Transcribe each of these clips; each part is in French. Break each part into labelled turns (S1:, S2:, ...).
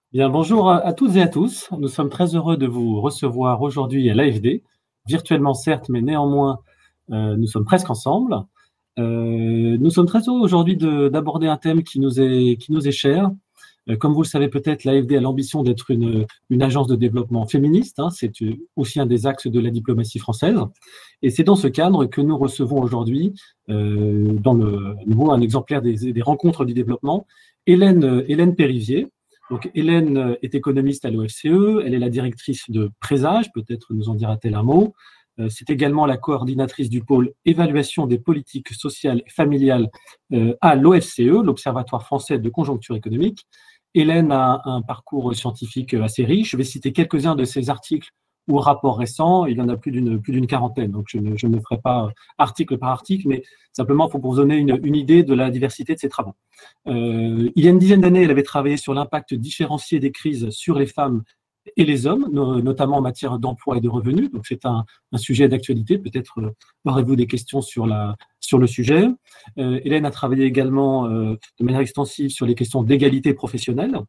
S1: Bien, bonjour à toutes et à tous. Nous sommes très heureux de vous recevoir aujourd'hui à l'AFD, virtuellement certes, mais néanmoins, nous sommes presque ensemble. Nous sommes très heureux aujourd'hui d'aborder un thème qui nous est cher. Comme vous le savez peut-être, l'AFD a l'ambition d'être une agence de développement féministe, hein. C'est aussi un des axes de la diplomatie française. Et c'est dans ce cadre que nous recevons aujourd'hui, dans le nouveau, un exemplaire des rencontres du développement, Hélène Périvier. Donc, Hélène est économiste à l'OFCE, elle est la directrice de Présage, peut-être nous en dira-t-elle un mot. C'est également la coordinatrice du pôle évaluation des politiques sociales et familiales à l'OFCE, l'Observatoire français de conjoncture économique. Hélène a un parcours scientifique assez riche. Je vais citer quelques-uns de ses articles ou rapports récents. Il y en a plus d'une quarantaine, donc je ne ferai pas article par article, mais simplement pour vous donner une idée de la diversité de ses travaux. Il y a une dizaine d'années, elle avait travaillé sur l'impact différencié des crises sur les femmes et les hommes, notamment en matière d'emploi et de revenus. Donc c'est un sujet d'actualité. Peut-être aurez-vous des questions sur le sujet. Hélène a travaillé également de manière extensive sur les questions d'égalité professionnelle,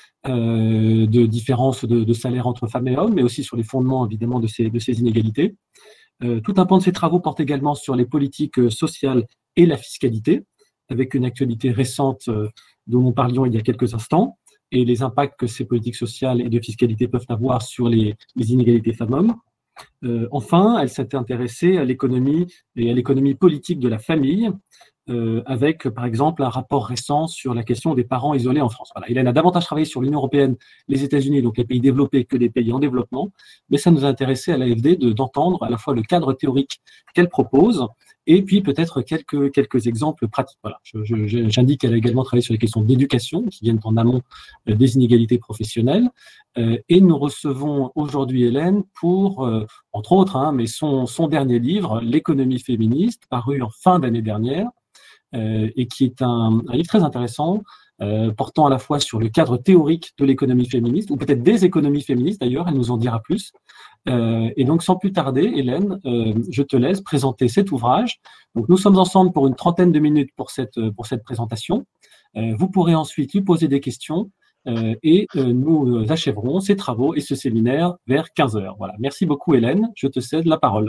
S1: de différence de salaire entre femmes et hommes, mais aussi sur les fondements évidemment de ces inégalités. Tout un pan de ses travaux porte également sur les politiques sociales et la fiscalité, avec une actualité récente dont nous parlions il y a quelques instants, et les impacts que ces politiques sociales et de fiscalité peuvent avoir sur les inégalités femmes-hommes. Enfin, elle s'est intéressée à l'économie et à l'économie politique de la famille, avec, par exemple, un rapport récent sur la question des parents isolés en France. Voilà. Hélène a davantage travaillé sur l'Union européenne, les États-Unis, donc les pays développés, que des pays en développement, mais ça nous a intéressé à l'AFD d'entendre à la fois le cadre théorique qu'elle propose et puis peut-être quelques exemples pratiques. Voilà. J'indique qu'elle a également travaillé sur les questions d'éducation qui viennent en amont des inégalités professionnelles. Et nous recevons aujourd'hui Hélène pour, entre autres, hein, mais son dernier livre, L'économie féministe, paru en fin d'année dernière, et qui est un livre très intéressant, portant à la fois sur le cadre théorique de l'économie féministe, ou peut-être des économies féministes d'ailleurs, elle nous en dira plus. Et donc, sans plus tarder, Hélène, je te laisse présenter cet ouvrage. Donc, nous sommes ensemble pour une trentaine de minutes pour cette présentation. Vous pourrez ensuite lui poser des questions et nous achèverons ces travaux et ce séminaire vers 15 heures. Voilà. Merci beaucoup, Hélène. Je te cède la parole.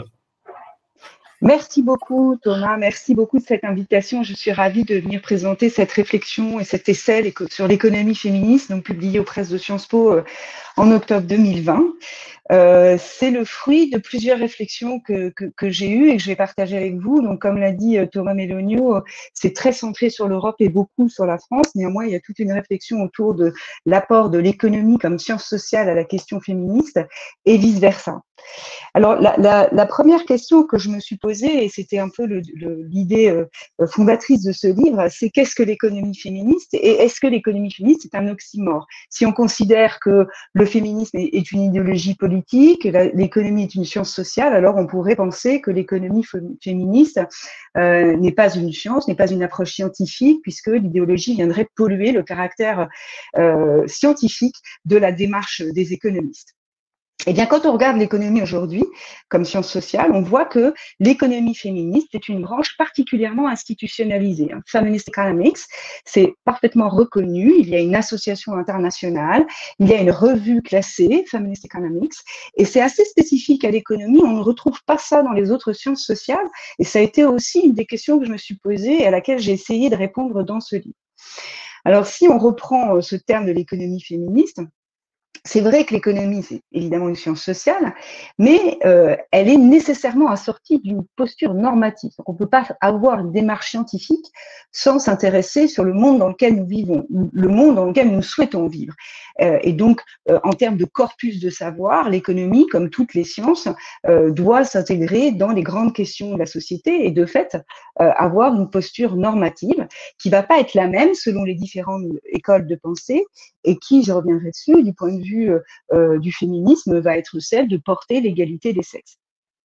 S2: Merci beaucoup, Thomas. Merci beaucoup de cette invitation. Je suis ravie de venir présenter cette réflexion et cet essai sur l'économie féministe, donc publié aux presses de Sciences Po en octobre 2020. C'est le fruit de plusieurs réflexions que j'ai eues et que je vais partager avec vous. Donc, comme l'a dit Thomas Melonio, c'est très centré sur l'Europe et beaucoup sur la France. Néanmoins, il y a toute une réflexion autour de l'apport de l'économie comme science sociale à la question féministe et vice-versa. Alors, la première question que je me suis posée, et c'était un peu l'idée fondatrice de ce livre, c'est qu'est-ce que l'économie féministe et est-ce que l'économie féministe est un oxymore? Si on considère que le féminisme est une idéologie politique, l'économie est une science sociale, alors on pourrait penser que l'économie féministe n'est pas une science, n'est pas une approche scientifique, puisque l'idéologie viendrait polluer le caractère scientifique de la démarche des économistes. Eh bien, quand on regarde l'économie aujourd'hui comme science sociale, on voit que l'économie féministe est une branche particulièrement institutionnalisée. Feminist Economics, c'est parfaitement reconnu. Il y a une association internationale, il y a une revue classée, Feminist Economics, et c'est assez spécifique à l'économie. On ne retrouve pas ça dans les autres sciences sociales, et ça a été aussi une des questions que je me suis posée et à laquelle j'ai essayé de répondre dans ce livre. Alors, si on reprend ce terme de l'économie féministe, c'est vrai que l'économie, c'est évidemment une science sociale, mais elle est nécessairement assortie d'une posture normative. Donc, on ne peut pas avoir une démarche scientifique sans s'intéresser sur le monde dans lequel nous vivons, le monde dans lequel nous souhaitons vivre. Et donc, en termes de corpus de savoir, l'économie, comme toutes les sciences, doit s'intégrer dans les grandes questions de la société et de fait avoir une posture normative qui ne va pas être la même selon les différentes écoles de pensée et qui, je reviendrai dessus, du point de vue du féminisme, va être celle de porter l'égalité des sexes.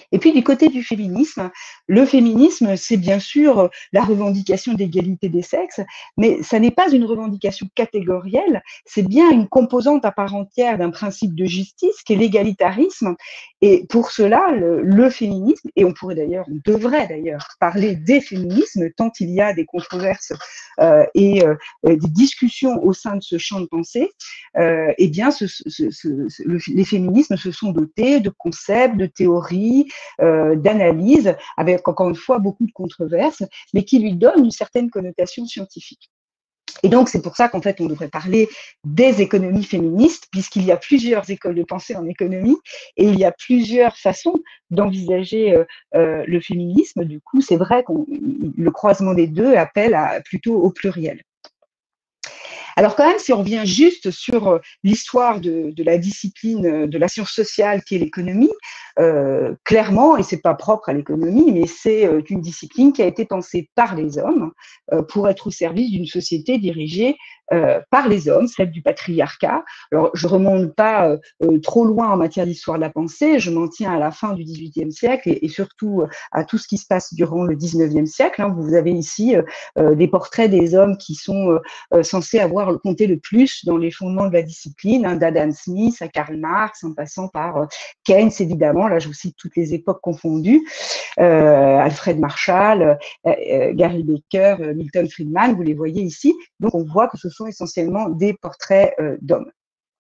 S2: Et puis du côté du féminisme, le féminisme, c'est bien sûr la revendication d'égalité des sexes, mais ça n'est pas une revendication catégorielle, c'est bien une composante à part entière d'un principe de justice qui est l'égalitarisme. Et pour cela, le féminisme, et on pourrait d'ailleurs, on devrait d'ailleurs parler des féminismes, tant il y a des controverses et des discussions au sein de ce champ de pensée, eh bien, les féminismes se sont dotés de concepts, de théories, d'analyses, avec encore une fois beaucoup de controverses, mais qui lui donnent une certaine connotation scientifique. Et donc, c'est pour ça qu'en fait, on devrait parler des économies féministes, puisqu'il y a plusieurs écoles de pensée en économie et il y a plusieurs façons d'envisager le féminisme. Du coup, c'est vrai que le croisement des deux appelle plutôt au pluriel. Alors quand même, si on revient juste sur l'histoire de la discipline de la science sociale qui est l'économie, clairement, et c'est pas propre à l'économie, mais c'est une discipline qui a été pensée par les hommes pour être au service d'une société dirigée par les hommes, celle du patriarcat. Alors je remonte pas trop loin en matière d'histoire de la pensée, je m'en tiens à la fin du XVIIIe siècle et surtout à tout ce qui se passe durant le XIXe siècle. Hein. Vous avez ici des portraits des hommes qui sont censés avoir compté le plus dans les fondements de la discipline, hein, d'Adam Smith à Karl Marx, en passant par Keynes, évidemment, là je vous cite toutes les époques confondues, Alfred Marshall, Gary Becker, Milton Friedman, vous les voyez ici. Donc on voit que ce sont essentiellement des portraits d'hommes.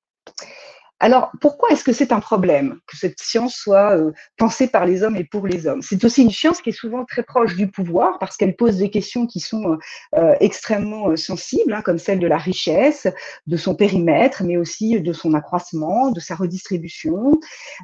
S2: Alors, pourquoi est-ce que c'est un problème que cette science soit pensée par les hommes et pour les hommes? C'est aussi une science qui est souvent très proche du pouvoir parce qu'elle pose des questions qui sont extrêmement sensibles, hein, comme celle de la richesse, de son périmètre, mais aussi de son accroissement, de sa redistribution.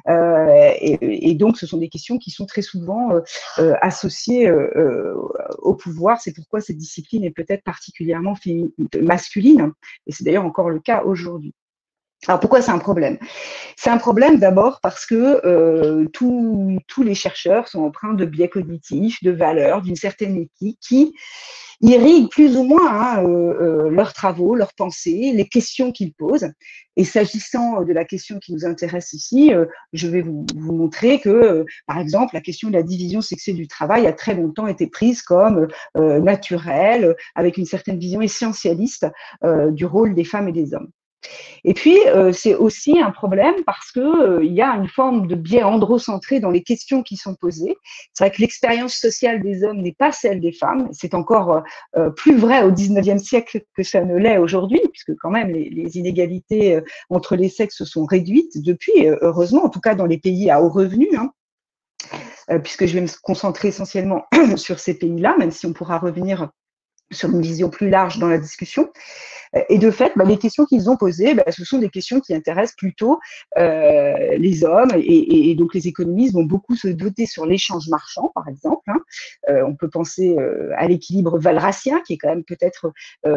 S2: Et donc, ce sont des questions qui sont très souvent associées au pouvoir. C'est pourquoi cette discipline est peut-être particulièrement masculine, et c'est d'ailleurs encore le cas aujourd'hui. Alors pourquoi c'est un problème? C'est un problème d'abord parce que tous les chercheurs sont empreints de biais cognitifs, de valeurs, d'une certaine éthique qui irriguent plus ou moins leurs travaux, leurs pensées, les questions qu'ils posent. Et s'agissant de la question qui nous intéresse ici, je vais vous montrer que, par exemple, la question de la division sexuelle du travail a très longtemps été prise comme naturelle, avec une certaine vision essentialiste du rôle des femmes et des hommes. Et puis, c'est aussi un problème parce qu'il y a une forme de biais androcentré dans les questions qui sont posées. C'est vrai que l'expérience sociale des hommes n'est pas celle des femmes. C'est encore plus vrai au XIXe siècle que ça ne l'est aujourd'hui, puisque quand même les inégalités entre les sexes se sont réduites depuis, heureusement, en tout cas dans les pays à haut revenu, hein, puisque je vais me concentrer essentiellement sur ces pays-là, même si on pourra revenir sur une vision plus large dans la discussion. Et de fait, les questions qu'ils ont posées, ce sont des questions qui intéressent plutôt les hommes. Et donc, les économistes vont beaucoup se doter sur l'échange marchand, par exemple. Hein. On peut penser à l'équilibre walrasien, qui est quand même peut-être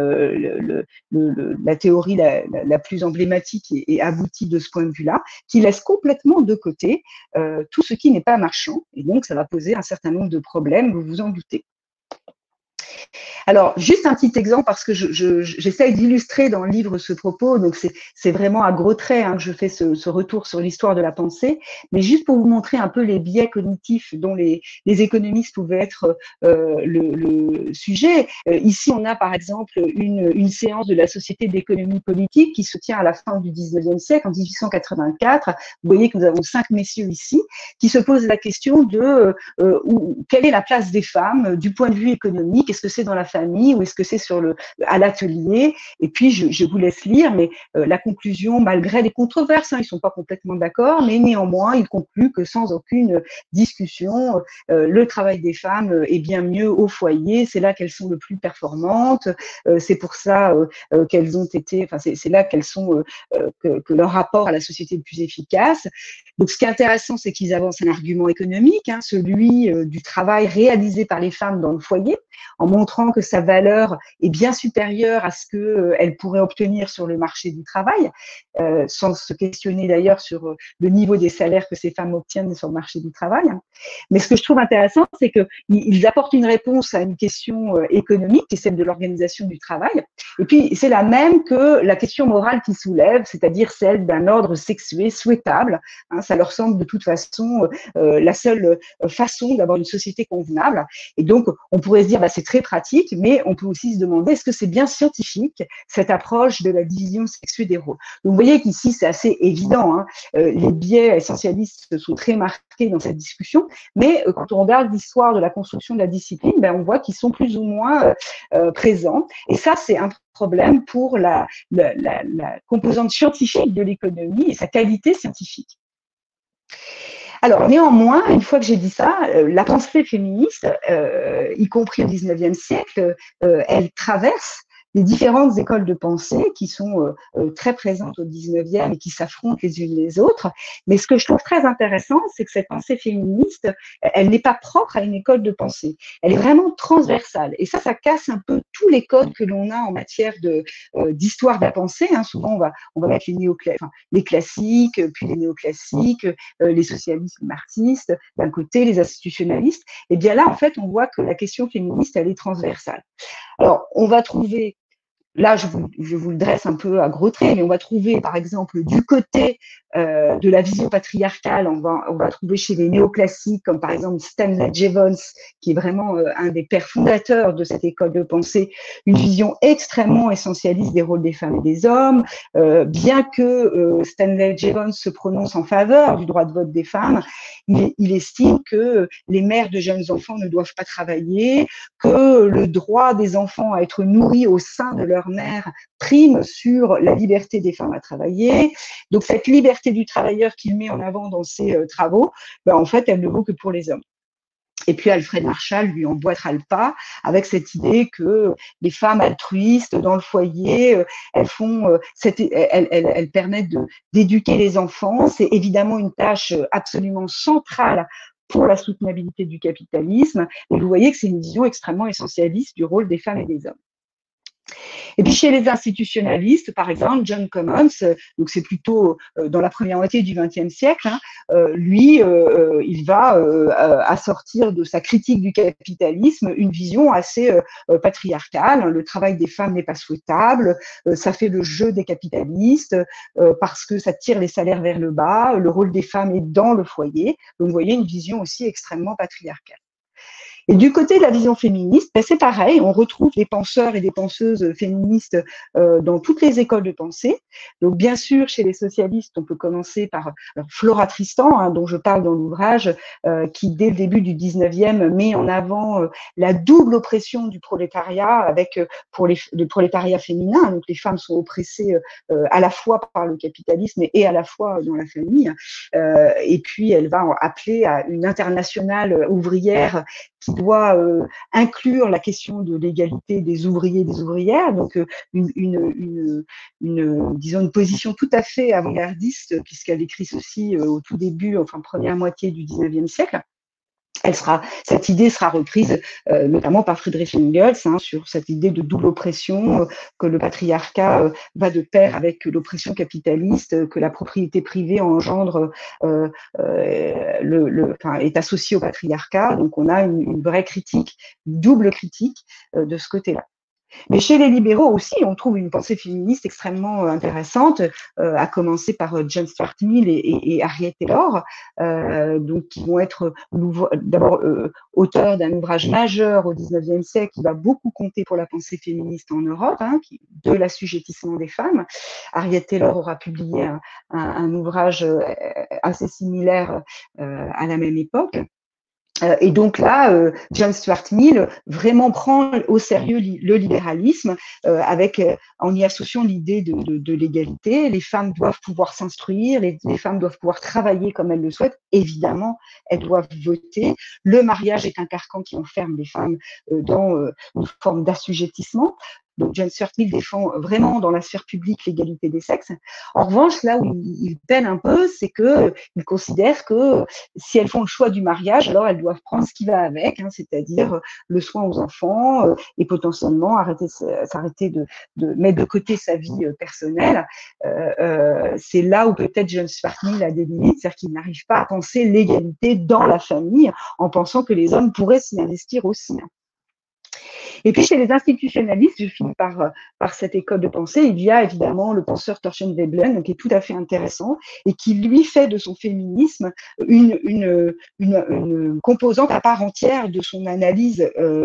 S2: la théorie la plus emblématique et aboutie de ce point de vue-là, qui laisse complètement de côté tout ce qui n'est pas marchand. Et donc, ça va poser un certain nombre de problèmes, vous vous en doutez. Alors, juste un petit exemple, parce que j'essaye d'illustrer dans le livre ce propos, donc c'est vraiment à gros traits que je fais ce retour sur l'histoire de la pensée, mais juste pour vous montrer un peu les biais cognitifs dont les économistes pouvaient être le sujet. Ici, on a par exemple une séance de la Société d'économie politique qui se tient à la fin du 19e siècle, en 1884. Vous voyez que nous avons 5 messieurs ici qui se posent la question de quelle est la place des femmes du point de vue économique, est-ce que c'est dans la famille ou est-ce que c'est à l'atelier? Et puis, je vous laisse lire, mais la conclusion, malgré les controverses, ils ne sont pas complètement d'accord, mais néanmoins, ils concluent que sans aucune discussion, le travail des femmes est bien mieux au foyer, c'est là qu'elles sont le plus performantes, c'est pour ça qu'elles ont été, enfin, c'est là qu'elles sont, que leur rapport à la société est le plus efficace. Donc, ce qui est intéressant, c'est qu'ils avancent un argument économique, celui du travail réalisé par les femmes dans le foyer, en montrant que sa valeur est bien supérieure à ce qu'elle pourrait obtenir sur le marché du travail, sans se questionner d'ailleurs sur le niveau des salaires que ces femmes obtiennent sur le marché du travail. Mais ce que je trouve intéressant, c'est qu'ils apportent une réponse à une question économique, qui est celle de l'organisation du travail. Et puis, c'est la même que la question morale qu'ils soulèvent, c'est-à-dire celle d'un ordre sexué souhaitable. Ça leur semble de toute façon la seule façon d'avoir une société convenable. Et donc, on pourrait se dire, c'est très pratique, mais on peut aussi se demander, est-ce que c'est bien scientifique, cette approche de la division sexuée des rôles? Donc, vous voyez qu'ici, c'est assez évident. Les biais essentialistes sont très marqués dans cette discussion, mais quand on regarde l'histoire de la construction de la discipline, on voit qu'ils sont plus ou moins présents. Et ça, c'est un problème pour la composante scientifique de l'économie et sa qualité scientifique. Alors, néanmoins, une fois que j'ai dit ça, la pensée féministe, y compris au XIXe siècle, elle traverse les différentes écoles de pensée qui sont très présentes au XIXe et qui s'affrontent les unes les autres. Mais ce que je trouve très intéressant, c'est que cette pensée féministe, elle n'est pas propre à une école de pensée. Elle est vraiment transversale. Et ça casse un peu tous les codes que l'on a en matière d'histoire de la pensée. Souvent, on va mettre les classiques, puis les néoclassiques, les socialistes, les marxistes, d'un côté, les institutionnalistes. Et bien là, en fait, on voit que la question féministe, elle est transversale. Alors, on va trouver, là, je vous le dresse un peu à gros traits, mais on va trouver, par exemple, du côté de la vision patriarcale, on va trouver chez les néoclassiques, comme par exemple Stanley Jevons, qui est vraiment un des pères fondateurs de cette école de pensée, une vision extrêmement essentialiste des rôles des femmes et des hommes, bien que Stanley Jevons se prononce en faveur du droit de vote des femmes, il estime que les mères de jeunes enfants ne doivent pas travailler, que le droit des enfants à être nourris au sein de leur mère prime sur la liberté des femmes à travailler. Donc cette liberté du travailleur qu'il met en avant dans ses travaux, en fait, elle ne vaut que pour les hommes. Et puis Alfred Marshall lui emboîtera le pas avec cette idée que les femmes altruistes dans le foyer, elles permettent d'éduquer les enfants. C'est évidemment une tâche absolument centrale pour la soutenabilité du capitalisme. Et vous voyez que c'est une vision extrêmement essentialiste du rôle des femmes et des hommes. Et puis chez les institutionnalistes, par exemple, John Commons, donc c'est plutôt dans la première moitié du XXe siècle, lui, il va assortir de sa critique du capitalisme une vision assez patriarcale. Le travail des femmes n'est pas souhaitable, ça fait le jeu des capitalistes parce que ça tire les salaires vers le bas, le rôle des femmes est dans le foyer. Donc vous voyez une vision aussi extrêmement patriarcale. Et du côté de la vision féministe, c'est pareil, on retrouve des penseurs et des penseuses féministes dans toutes les écoles de pensée. Donc bien sûr, chez les socialistes, on peut commencer par Flora Tristan, dont je parle dans l'ouvrage, qui dès le début du 19e met en avant la double oppression du prolétariat avec pour le prolétariat féminin. Donc les femmes sont oppressées à la fois par le capitalisme et à la fois dans la famille. Et puis elle va appeler à une internationale ouvrière qui doit inclure la question de l'égalité des ouvriers et des ouvrières, donc disons une position tout à fait avant-gardiste, puisqu'elle écrit ceci au tout début, enfin première moitié du 19e siècle. Cette idée sera reprise notamment par Friedrich Engels sur cette idée de double oppression, que le patriarcat va de pair avec l'oppression capitaliste, que la propriété privée engendre, est associée au patriarcat. Donc on a une vraie critique, une double critique de ce côté-là. Mais chez les libéraux aussi, on trouve une pensée féministe extrêmement intéressante, à commencer par John Stuart Mill et Harriet Taylor, donc qui vont être d'abord auteurs d'un ouvrage majeur au XIXe siècle qui va beaucoup compter pour la pensée féministe en Europe, de l'assujettissement des femmes. Harriet Taylor aura publié un ouvrage assez similaire à la même époque. Et donc là, John Stuart Mill vraiment prend au sérieux le libéralisme en y associant l'idée de l'égalité. Les femmes doivent pouvoir s'instruire, les femmes doivent pouvoir travailler comme elles le souhaitent. Évidemment, elles doivent voter. Le mariage est un carcan qui enferme les femmes dans une forme d'assujettissement. Donc James Stuart Mill défend vraiment dans la sphère publique l'égalité des sexes. En revanche, là où il peine un peu, c'est qu'il considère que si elles font le choix du mariage, alors elles doivent prendre ce qui va avec, hein, c'est-à-dire le soin aux enfants et potentiellement s'arrêter de mettre de côté sa vie personnelle. C'est là où peut-être James Stuart Mill a des limites, c'est-à-dire qu'il n'arrive pas à penser l'égalité dans la famille en pensant que les hommes pourraient s'y investir aussi. Et puis, chez les institutionnalistes, je finis par cette école de pensée, il y a évidemment le penseur Thorstein Veblen, qui est tout à fait intéressant et qui, lui, fait de son féminisme une composante à part entière de son analyse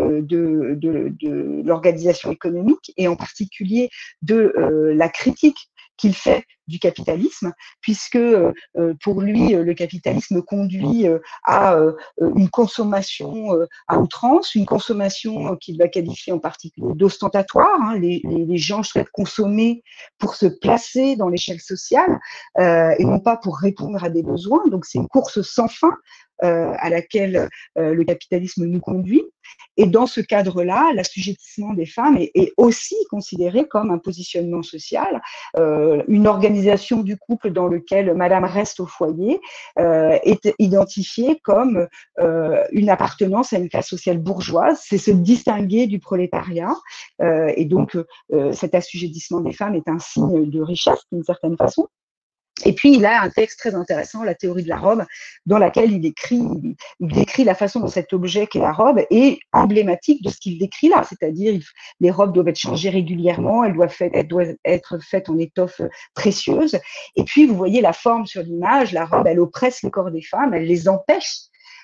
S2: de l'organisation économique et en particulier de la critique qu'il fait du capitalisme, puisque pour lui, le capitalisme conduit à une consommation à outrance, une consommation qu'il va qualifier en particulier d'ostentatoire. Hein. Les gens souhaitent consommer pour se placer dans l'échelle sociale et non pas pour répondre à des besoins. Donc c'est une course sans fin à laquelle le capitalisme nous conduit. Et dans ce cadre-là, l'assujettissement des femmes est aussi considéré comme un positionnement social, une organisation du couple dans lequel madame reste au foyer est identifiée comme une appartenance à une classe sociale bourgeoise, c'est se distinguer du prolétariat. Et donc, cet assujettissement des femmes est un signe de richesse d'une certaine façon. Et puis, il a un texte très intéressant, La théorie de la robe, dans laquelle il décrit la façon dont cet objet qu'est la robe est emblématique de ce qu'il décrit là, c'est-à-dire les robes doivent être changées régulièrement, elles doivent être faites en étoffe précieuse. Et puis, vous voyez la forme sur l'image, la robe, elle oppresse le corps des femmes, elle les empêche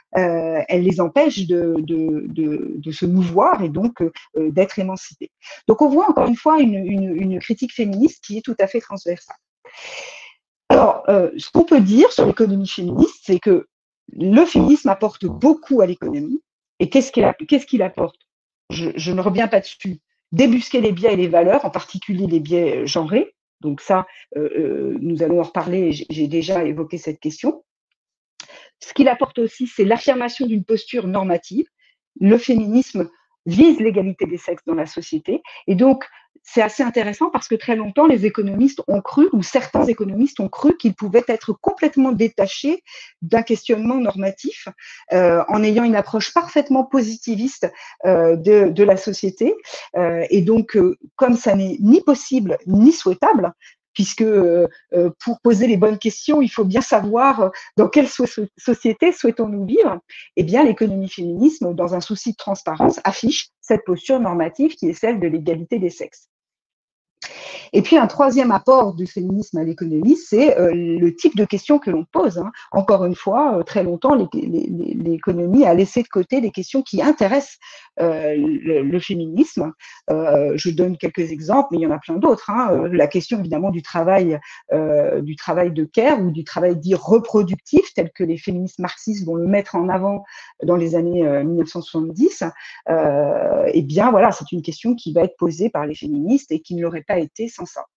S2: de se mouvoir et donc d'être émancipées. Donc, on voit encore une fois une critique féministe qui est tout à fait transversale. Alors, ce qu'on peut dire sur l'économie féministe, c'est que le féminisme apporte beaucoup à l'économie. Et qu'est-ce qu'il apporte? Je ne reviens pas dessus. Débusquer les biais et les valeurs, en particulier les biais genrés. Donc ça, nous allons en reparler, j'ai déjà évoqué cette question. Ce qu'il apporte aussi, c'est l'affirmation d'une posture normative. Le féminisme vise l'égalité des sexes dans la société. Et donc, c'est assez intéressant parce que très longtemps, les économistes ont cru, ou certains économistes ont cru qu'ils pouvaient être complètement détachés d'un questionnement normatif en ayant une approche parfaitement positiviste de la société. Et donc, comme ça n'est ni possible ni souhaitable, puisque pour poser les bonnes questions, il faut bien savoir dans quelle société souhaitons-nous vivre. Eh bien, l'économie féministe, dans un souci de transparence, affiche cette posture normative qui est celle de l'égalité des sexes. Et puis, un troisième apport du féminisme à l'économie, c'est le type de questions que l'on pose. Hein. Encore une fois, très longtemps, l'économie a laissé de côté des questions qui intéressent le féminisme. Je donne quelques exemples, mais il y en a plein d'autres. Hein. La question, évidemment, du travail de care ou du travail dit reproductif, tel que les féministes marxistes vont le mettre en avant dans les années 1970. Eh bien, voilà, c'est une question qui va être posée par les féministes et qui ne l'aurait pas été sans ça.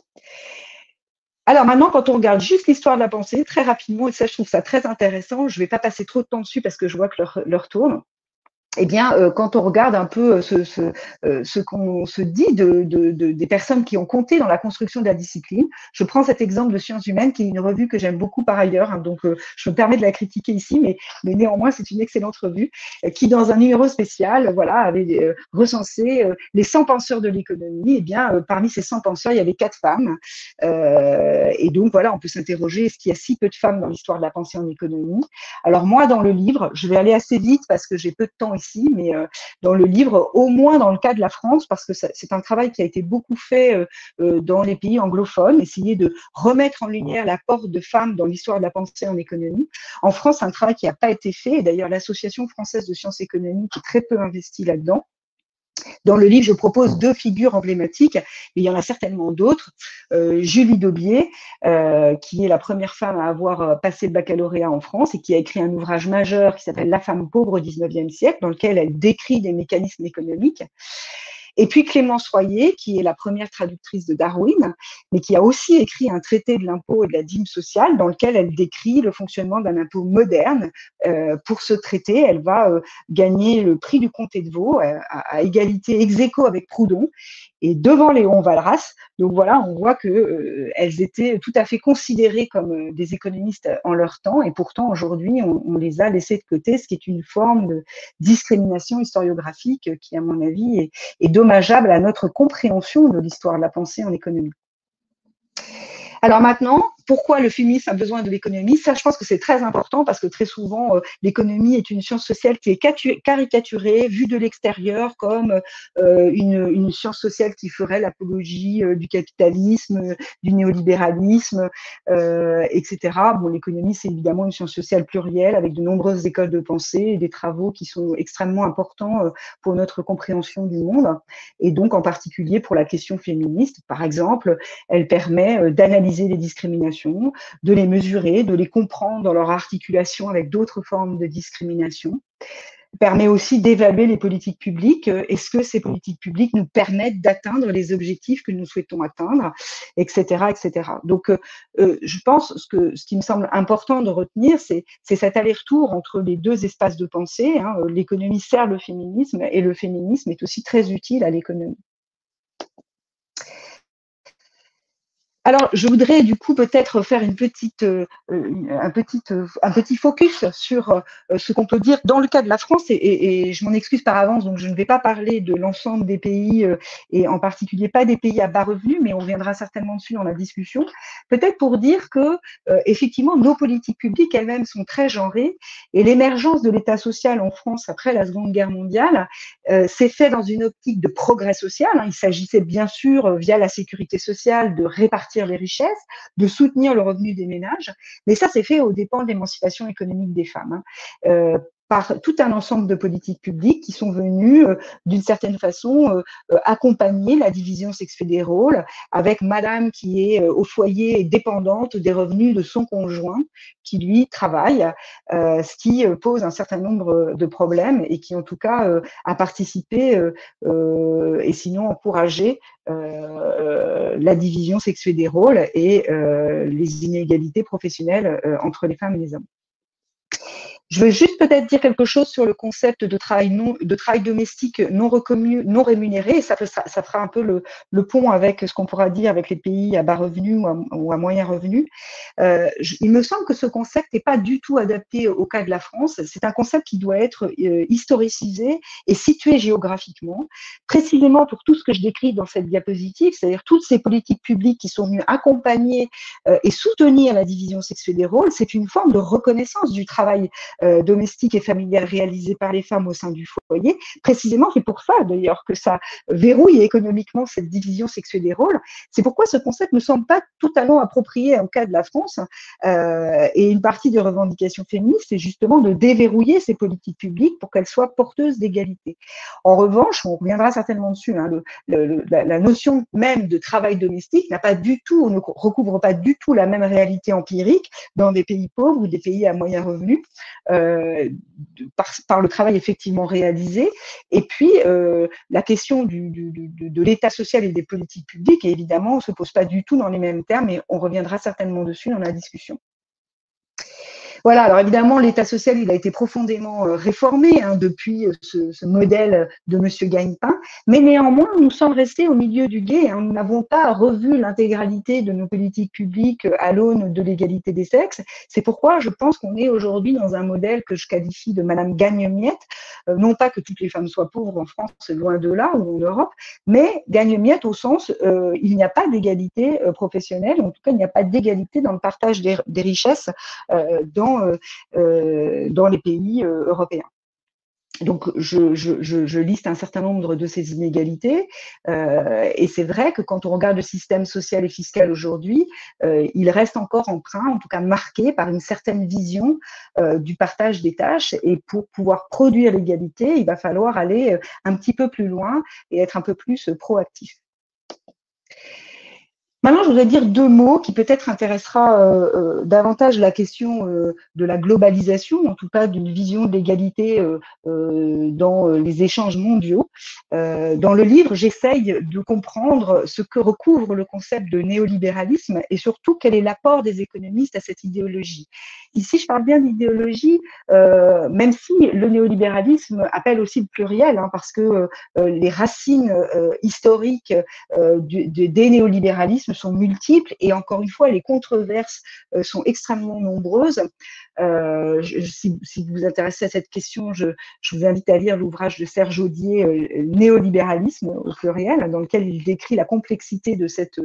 S2: Alors maintenant, quand on regarde juste l'histoire de la pensée, très rapidement, et ça, je trouve ça très intéressant, je ne vais pas passer trop de temps dessus parce que je vois que l'heure tourne. Eh bien, quand on regarde un peu ce qu'on se dit des personnes qui ont compté dans la construction de la discipline, je prends cet exemple de Sciences humaines, qui est une revue que j'aime beaucoup par ailleurs, hein, donc je me permets de la critiquer ici, mais néanmoins, c'est une excellente revue, qui, dans un numéro spécial, voilà, avait recensé les 100 penseurs de l'économie. Eh bien, parmi ces 100 penseurs, il y avait 4 femmes. Et donc, voilà, on peut s'interroger, est-ce qu'il y a si peu de femmes dans l'histoire de la pensée en économie? Alors moi, dans le livre, je vais aller assez vite parce que j'ai peu de temps ici, mais dans le livre, au moins dans le cas de la France, parce que c'est un travail qui a été beaucoup fait dans les pays anglophones, essayer de remettre en lumière l'apport de femmes dans l'histoire de la pensée en économie. En France, c'est un travail qui n'a pas été fait, et d'ailleurs l'Association française de sciences économiques est très peu investie là-dedans. Dans le livre, je propose 2 figures emblématiques, mais il y en a certainement d'autres. Julie Daubié, qui est la première femme à avoir passé le baccalauréat en France et qui a écrit un ouvrage majeur qui s'appelle La femme pauvre au XIXe siècle, dans lequel elle décrit des mécanismes économiques. Et puis Clémence Royer, qui est la première traductrice de Darwin, mais qui a aussi écrit un traité de l'impôt et de la dîme sociale, dans lequel elle décrit le fonctionnement d'un impôt moderne. Pour ce traité, elle va gagner le prix du comté de Vaud à égalité ex aequo avec Proudhon. et devant Léon Walras. Donc voilà, on voit que elles étaient tout à fait considérées comme des économistes en leur temps, et pourtant aujourd'hui on les a laissées de côté, ce qui est une forme de discrimination historiographique qui, à mon avis, est dommageable à notre compréhension de l'histoire de la pensée en économie. Alors maintenant, pourquoi le féminisme a besoin de l'économie? Ça, je pense que c'est très important parce que très souvent, l'économie est une science sociale qui est caricaturée, vue de l'extérieur comme une science sociale qui ferait l'apologie du capitalisme, du néolibéralisme, etc. Bon, l'économie, c'est évidemment une science sociale plurielle avec de nombreuses écoles de pensée et des travaux qui sont extrêmement importants pour notre compréhension du monde, et donc en particulier pour la question féministe. Par exemple, elle permet d'analyser les discriminations, de les mesurer, de les comprendre dans leur articulation avec d'autres formes de discrimination. Permet aussi d'évaluer les politiques publiques. Est-ce que ces politiques publiques nous permettent d'atteindre les objectifs que nous souhaitons atteindre, etc., etc. Donc, je pense ce qui me semble important de retenir, c'est cet aller-retour entre les deux espaces de pensée. L'économie sert le féminisme et le féminisme est aussi très utile à l'économie. Alors, je voudrais du coup peut-être faire un petit focus sur ce qu'on peut dire dans le cas de la France, et je m'en excuse par avance, donc je ne vais pas parler de l'ensemble des pays, et en particulier pas des pays à bas revenus, mais on reviendra certainement dessus dans la discussion. Peut-être pour dire que effectivement nos politiques publiques elles-mêmes sont très genrées, et l'émergence de l'État social en France après la Seconde Guerre mondiale s'est fait dans une optique de progrès social. Il s'agissait bien sûr via la sécurité sociale de répartir les richesses, de soutenir le revenu des ménages, mais ça s'est fait aux dépens de l'émancipation économique des femmes, par tout un ensemble de politiques publiques qui sont venues, d'une certaine façon, accompagner la division sexuée des rôles, avec madame qui est au foyer et dépendante des revenus de son conjoint, qui lui travaille, ce qui pose un certain nombre de problèmes et qui en tout cas a participé et sinon encouragé la division sexuée des rôles et les inégalités professionnelles entre les femmes et les hommes. Je veux juste peut-être dire quelque chose sur le concept de travail domestique non reconnu, non rémunéré, et ça fera un peu le pont avec ce qu'on pourra dire avec les pays à bas revenus ou à moyen revenu. Il me semble que ce concept n'est pas du tout adapté au cas de la France. C'est un concept qui doit être historicisé et situé géographiquement, précisément pour tout ce que je décris dans cette diapositive, c'est-à-dire toutes ces politiques publiques qui sont venues accompagner et soutenir la division sexuée des rôles. C'est une forme de reconnaissance du travail domestique et familial réalisé par les femmes au sein du foyer. Précisément, c'est pour ça d'ailleurs que ça verrouille économiquement cette division sexuée des rôles. C'est pourquoi ce concept ne me semble pas totalement approprié au cas de la France. Et une partie des revendications féministes, c'est justement de déverrouiller ces politiques publiques pour qu'elles soient porteuses d'égalité. En revanche, on reviendra certainement dessus, la notion même de travail domestique n'a pas du tout, ne recouvre pas du tout la même réalité empirique dans des pays pauvres ou des pays à moyen revenu. Par le travail effectivement réalisé, et puis la question de l'état social et des politiques publiques, évidemment, ne se pose pas du tout dans les mêmes termes, et on reviendra certainement dessus dans la discussion. Voilà, alors évidemment, l'État social, il a été profondément réformé depuis ce modèle de M. Gagnepin, mais néanmoins, nous sommes restés au milieu du gué. Nous n'avons pas revu l'intégralité de nos politiques publiques à l'aune de l'égalité des sexes. C'est pourquoi je pense qu'on est aujourd'hui dans un modèle que je qualifie de Madame Gagne-Miette. Non pas que toutes les femmes soient pauvres en France, loin de là, ou en Europe, mais Gagne-Miette au sens, il n'y a pas d'égalité professionnelle, en tout cas, il n'y a pas d'égalité dans le partage des richesses dans les pays européens. Donc, je liste un certain nombre de ces inégalités, et c'est vrai que quand on regarde le système social et fiscal aujourd'hui, il reste encore empreint, en tout cas marqué par une certaine vision du partage des tâches, et pour pouvoir produire l'égalité, il va falloir aller un petit peu plus loin et être un peu plus proactif. Maintenant, je voudrais dire deux mots qui peut-être intéressera davantage la question de la globalisation, en tout cas d'une vision de l'égalité dans les échanges mondiaux. Dans le livre, j'essaye de comprendre ce que recouvre le concept de néolibéralisme et surtout quel est l'apport des économistes à cette idéologie. Ici, je parle bien d'idéologie, même si le néolibéralisme appelle aussi le pluriel, hein, parce que les racines historiques des néolibéralismes sont multiples et encore une fois, les controverses sont extrêmement nombreuses. Si vous vous intéressez à cette question, je vous invite à lire l'ouvrage de Serge Audier, Néolibéralisme au pluriel, dans lequel il décrit la complexité de cette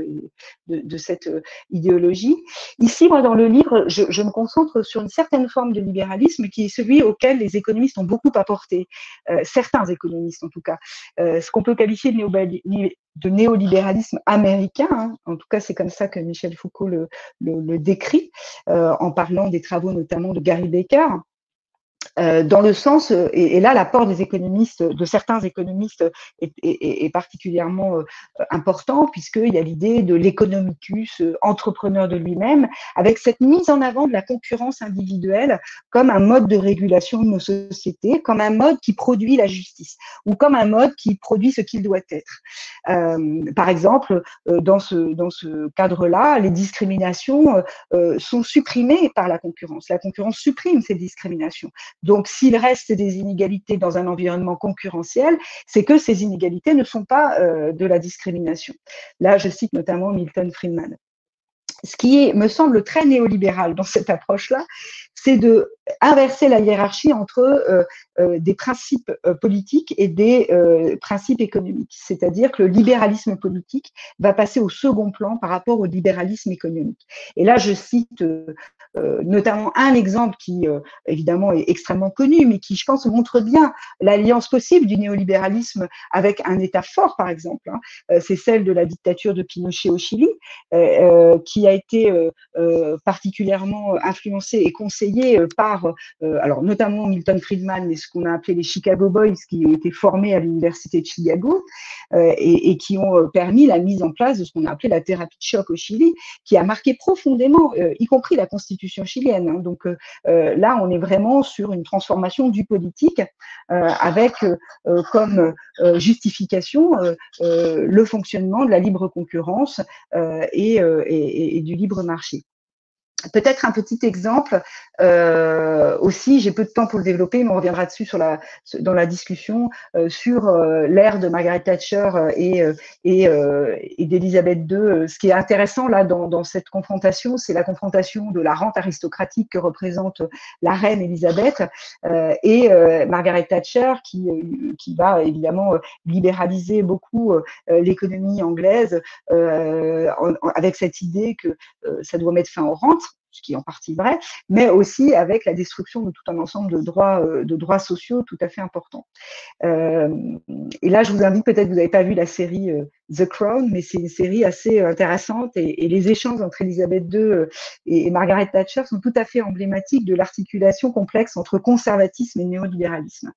S2: idéologie. Ici, moi, dans le livre, je me concentre sur une certaine forme de libéralisme qui est celui auquel les économistes ont beaucoup apporté, certains économistes en tout cas, ce qu'on peut qualifier de néolibéralisme américain, hein. En tout cas, c'est comme ça que Michel Foucault le décrit, en parlant des travaux notamment de Gary Becker. Dans le sens, et là l'apport des économistes, de certains économistes est particulièrement important, puisqu'il y a l'idée de l'économicus, entrepreneur de lui-même, avec cette mise en avant de la concurrence individuelle comme un mode de régulation de nos sociétés, comme un mode qui produit la justice, ou comme un mode qui produit ce qu'il doit être. Par exemple, dans ce cadre-là, les discriminations sont supprimées par la concurrence. La concurrence supprime ces discriminations. Donc, s'il reste des inégalités dans un environnement concurrentiel, c'est que ces inégalités ne sont pas de la discrimination. Là, je cite notamment Milton Friedman. Ce qui me semble très néolibéral dans cette approche-là, c'est de inverser la hiérarchie entre des principes politiques et des principes économiques. C'est-à-dire que le libéralisme politique va passer au second plan par rapport au libéralisme économique. Et là, je cite notamment un exemple qui, évidemment, est extrêmement connu, mais qui, je pense, montre bien l'alliance possible du néolibéralisme avec un État fort, par exemple. C'est celle de la dictature de Pinochet au Chili, qui a été particulièrement influencée et conseillée par, alors notamment Milton Friedman, mais ce qu'on a appelé les Chicago Boys, qui ont été formés à l'université de Chicago et qui ont permis la mise en place de ce qu'on a appelé la thérapie de choc au Chili, qui a marqué profondément, y compris la constitution chilienne. Hein. Donc là, on est vraiment sur une transformation du politique avec comme justification le fonctionnement de la libre concurrence et du libre marché. Peut-être un petit exemple aussi, j'ai peu de temps pour le développer, mais on reviendra dessus dans la discussion sur l'ère de Margaret Thatcher et d'Elisabeth II. Ce qui est intéressant là dans cette confrontation, c'est la confrontation de la rente aristocratique que représente la reine Elisabeth et Margaret Thatcher qui va évidemment libéraliser beaucoup l'économie anglaise avec cette idée que ça doit mettre fin aux rentes, ce qui est en partie vrai, mais aussi avec la destruction de tout un ensemble de droits sociaux tout à fait importants. Et là, je vous invite, peut-être vous n'avez pas vu la série The Crown, mais c'est une série assez intéressante et les échanges entre Elisabeth II et Margaret Thatcher sont tout à fait emblématiques de l'articulation complexe entre conservatisme et néolibéralisme.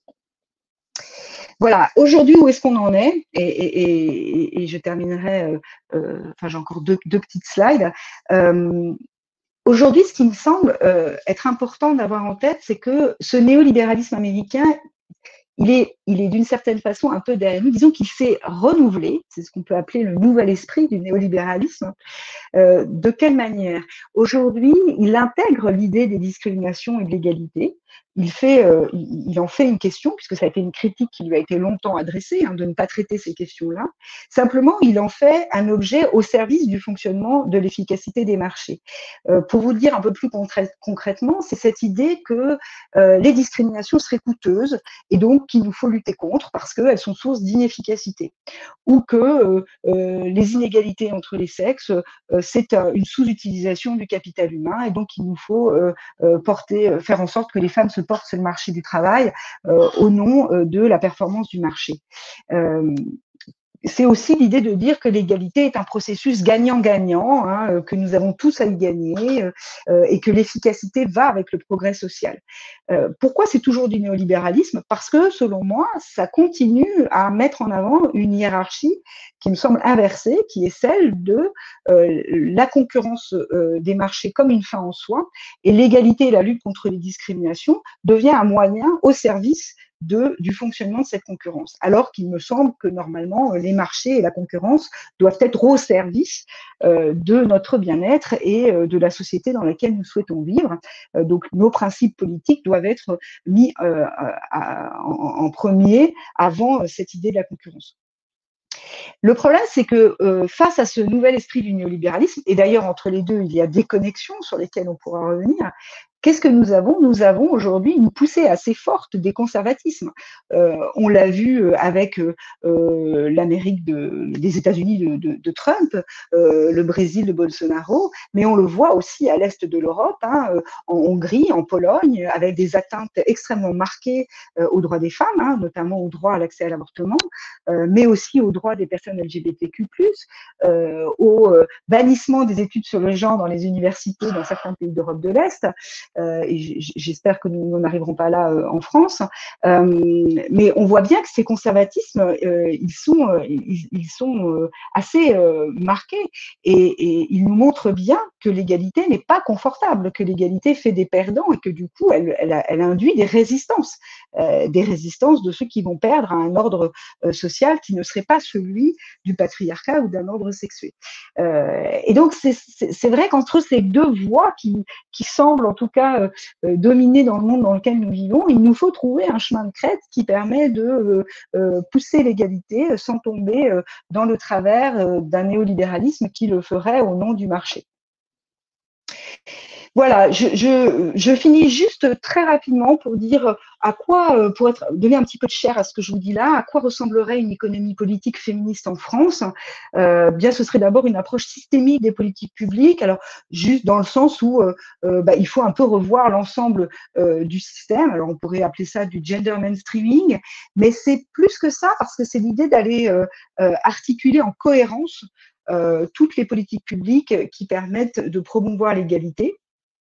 S2: Voilà, aujourd'hui, où est-ce qu'on en est et je terminerai, enfin j'ai encore deux petites slides. Aujourd'hui, ce qui me semble être important d'avoir en tête, c'est que ce néolibéralisme américain, il est d'une certaine façon un peu derrière nous. Disons qu'il s'est renouvelé, c'est ce qu'on peut appeler le nouvel esprit du néolibéralisme. De quelle manière? Aujourd'hui, il intègre l'idée des discriminations et de l'égalité. Il en fait une question, puisque ça a été une critique qui lui a été longtemps adressée, de ne pas traiter ces questions-là. Simplement, il en fait un objet au service du fonctionnement de l'efficacité des marchés. Pour vous le dire un peu plus concrètement, c'est cette idée que les discriminations seraient coûteuses et donc qu'il nous faut lutter contre parce qu'elles sont source d'inefficacité. Ou que les inégalités entre les sexes, c'est une sous-utilisation du capital humain et donc il nous faut faire en sorte que les femmes se portent sur le marché du travail au nom de la performance du marché. c'est aussi l'idée de dire que l'égalité est un processus gagnant-gagnant, hein, que nous avons tous à y gagner et que l'efficacité va avec le progrès social. Pourquoi c'est toujours du néolibéralisme? Parce que, selon moi, ça continue à mettre en avant une hiérarchie qui me semble inversée, qui est celle de la concurrence des marchés comme une fin en soi, et l'égalité et la lutte contre les discriminations devient un moyen au service du fonctionnement de cette concurrence. Alors qu'il me semble que normalement, les marchés et la concurrence doivent être au service de notre bien-être et de la société dans laquelle nous souhaitons vivre. Donc, nos principes politiques doivent être mis en premier avant cette idée de la concurrence. Le problème, c'est que face à ce nouvel esprit du néolibéralisme, et d'ailleurs entre les deux, il y a des connexions sur lesquelles on pourra revenir, qu'est-ce que nous avons? Nous avons aujourd'hui une poussée assez forte des conservatismes. On l'a vu avec l'Amérique des États-Unis de Trump, le Brésil de Bolsonaro, mais on le voit aussi à l'est de l'Europe, hein, en Hongrie, en Pologne, avec des atteintes extrêmement marquées aux droits des femmes, hein, notamment au droit à l'accès à l'avortement, mais aussi aux droits des personnes LGBTQ+, au bannissement des études sur le genre dans les universités dans certains pays d'Europe de l'Est. Et j'espère que nous n'en arriverons pas là en France. Mais on voit bien que ces conservatismes, ils sont assez marqués et ils nous montrent bien que l'égalité n'est pas confortable, que l'égalité fait des perdants et que du coup, elle induit des résistances de ceux qui vont perdre à un ordre social qui ne serait pas celui du patriarcat ou d'un ordre sexué. Et donc, c'est vrai qu'entre ces deux voies qui semblent en tout cas dominer dans le monde dans lequel nous vivons, il nous faut trouver un chemin de crête qui permet de pousser l'égalité sans tomber dans le travers d'un néolibéralisme qui le ferait au nom du marché. Voilà, je finis juste très rapidement pour dire à quoi, donner un petit peu de chair à ce que je vous dis là, à quoi ressemblerait une économie politique féministe en France. Bien, ce serait d'abord une approche systémique des politiques publiques, alors juste dans le sens où il faut un peu revoir l'ensemble du système. Alors, on pourrait appeler ça du gender mainstreaming, mais c'est plus que ça parce que c'est l'idée d'aller articuler en cohérence toutes les politiques publiques qui permettent de promouvoir l'égalité.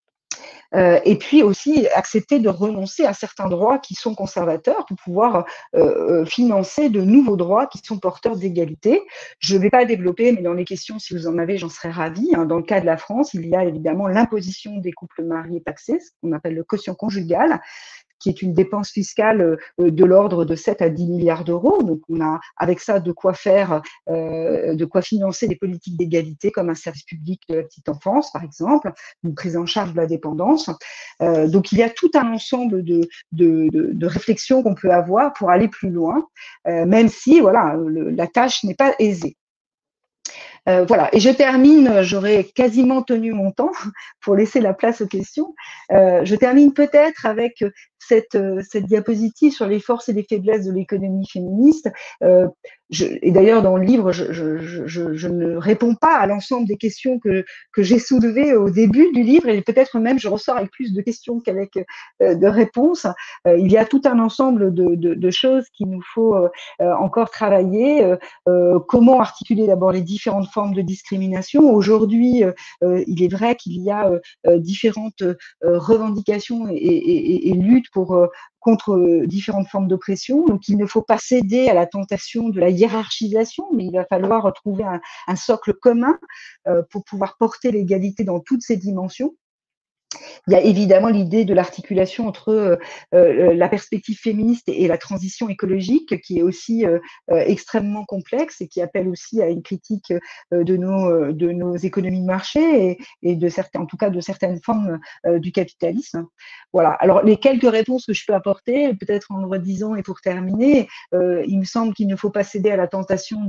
S2: Et puis aussi accepter de renoncer à certains droits qui sont conservateurs pour pouvoir financer de nouveaux droits qui sont porteurs d'égalité. Je ne vais pas développer, mais dans les questions, si vous en avez, j'en serais ravie. Dans le cas de la France, il y a évidemment l'imposition des couples mariés pacsés, ce qu'on appelle le quotient conjugal, qui est une dépense fiscale de l'ordre de 7 à 10 milliards d'euros. Donc, on a avec ça de quoi faire, de quoi financer des politiques d'égalité comme un service public de la petite enfance, par exemple, une prise en charge de la dépendance. Donc, il y a tout un ensemble de réflexions qu'on peut avoir pour aller plus loin, même si voilà, la tâche n'est pas aisée. Voilà, et je termine, j'aurais quasiment tenu mon temps pour laisser la place aux questions. Je termine peut-être avec cette diapositive sur les forces et les faiblesses de l'économie féministe. Et d'ailleurs, dans le livre, je ne réponds pas à l'ensemble des questions que j'ai soulevées au début du livre, et peut-être même je ressors avec plus de questions qu'avec de réponses. Il y a tout un ensemble de choses qu'il nous faut encore travailler. Comment articuler d'abord les différentes formes de discrimination. Aujourd'hui, il est vrai qu'il y a différentes revendications et luttes contre différentes formes d'oppression. Donc, il ne faut pas céder à la tentation de la hiérarchisation, mais il va falloir trouver un socle commun pour pouvoir porter l'égalité dans toutes ses dimensions. Il y a évidemment l'idée de l'articulation entre la perspective féministe et la transition écologique, qui est aussi extrêmement complexe et qui appelle aussi à une critique de nos économies de marché et de certains, en tout cas de certaines formes du capitalisme. Voilà. Alors, les quelques réponses que je peux apporter, peut-être en le redisant et pour terminer, il me semble qu'il ne faut pas céder à la tentation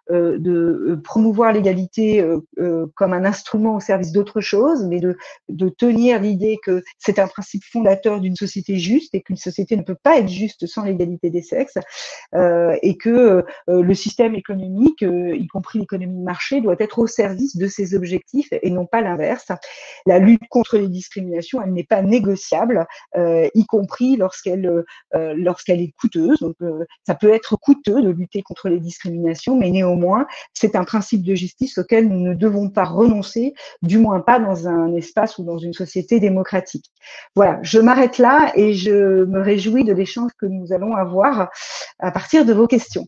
S2: de promouvoir l'égalité comme un instrument au service d'autre chose, mais de tenir derrière l'idée que c'est un principe fondateur d'une société juste et qu'une société ne peut pas être juste sans l'égalité des sexes, et que le système économique, y compris l'économie de marché, doit être au service de ces objectifs et non pas l'inverse. La lutte contre les discriminations, elle n'est pas négociable, y compris lorsqu'elle est coûteuse. Donc, ça peut être coûteux de lutter contre les discriminations, mais néanmoins, c'est un principe de justice auquel nous ne devons pas renoncer, du moins pas dans un espace ou dans une société démocratique. Voilà, je m'arrête là et je me réjouis de l'échange que nous allons avoir à partir de vos questions.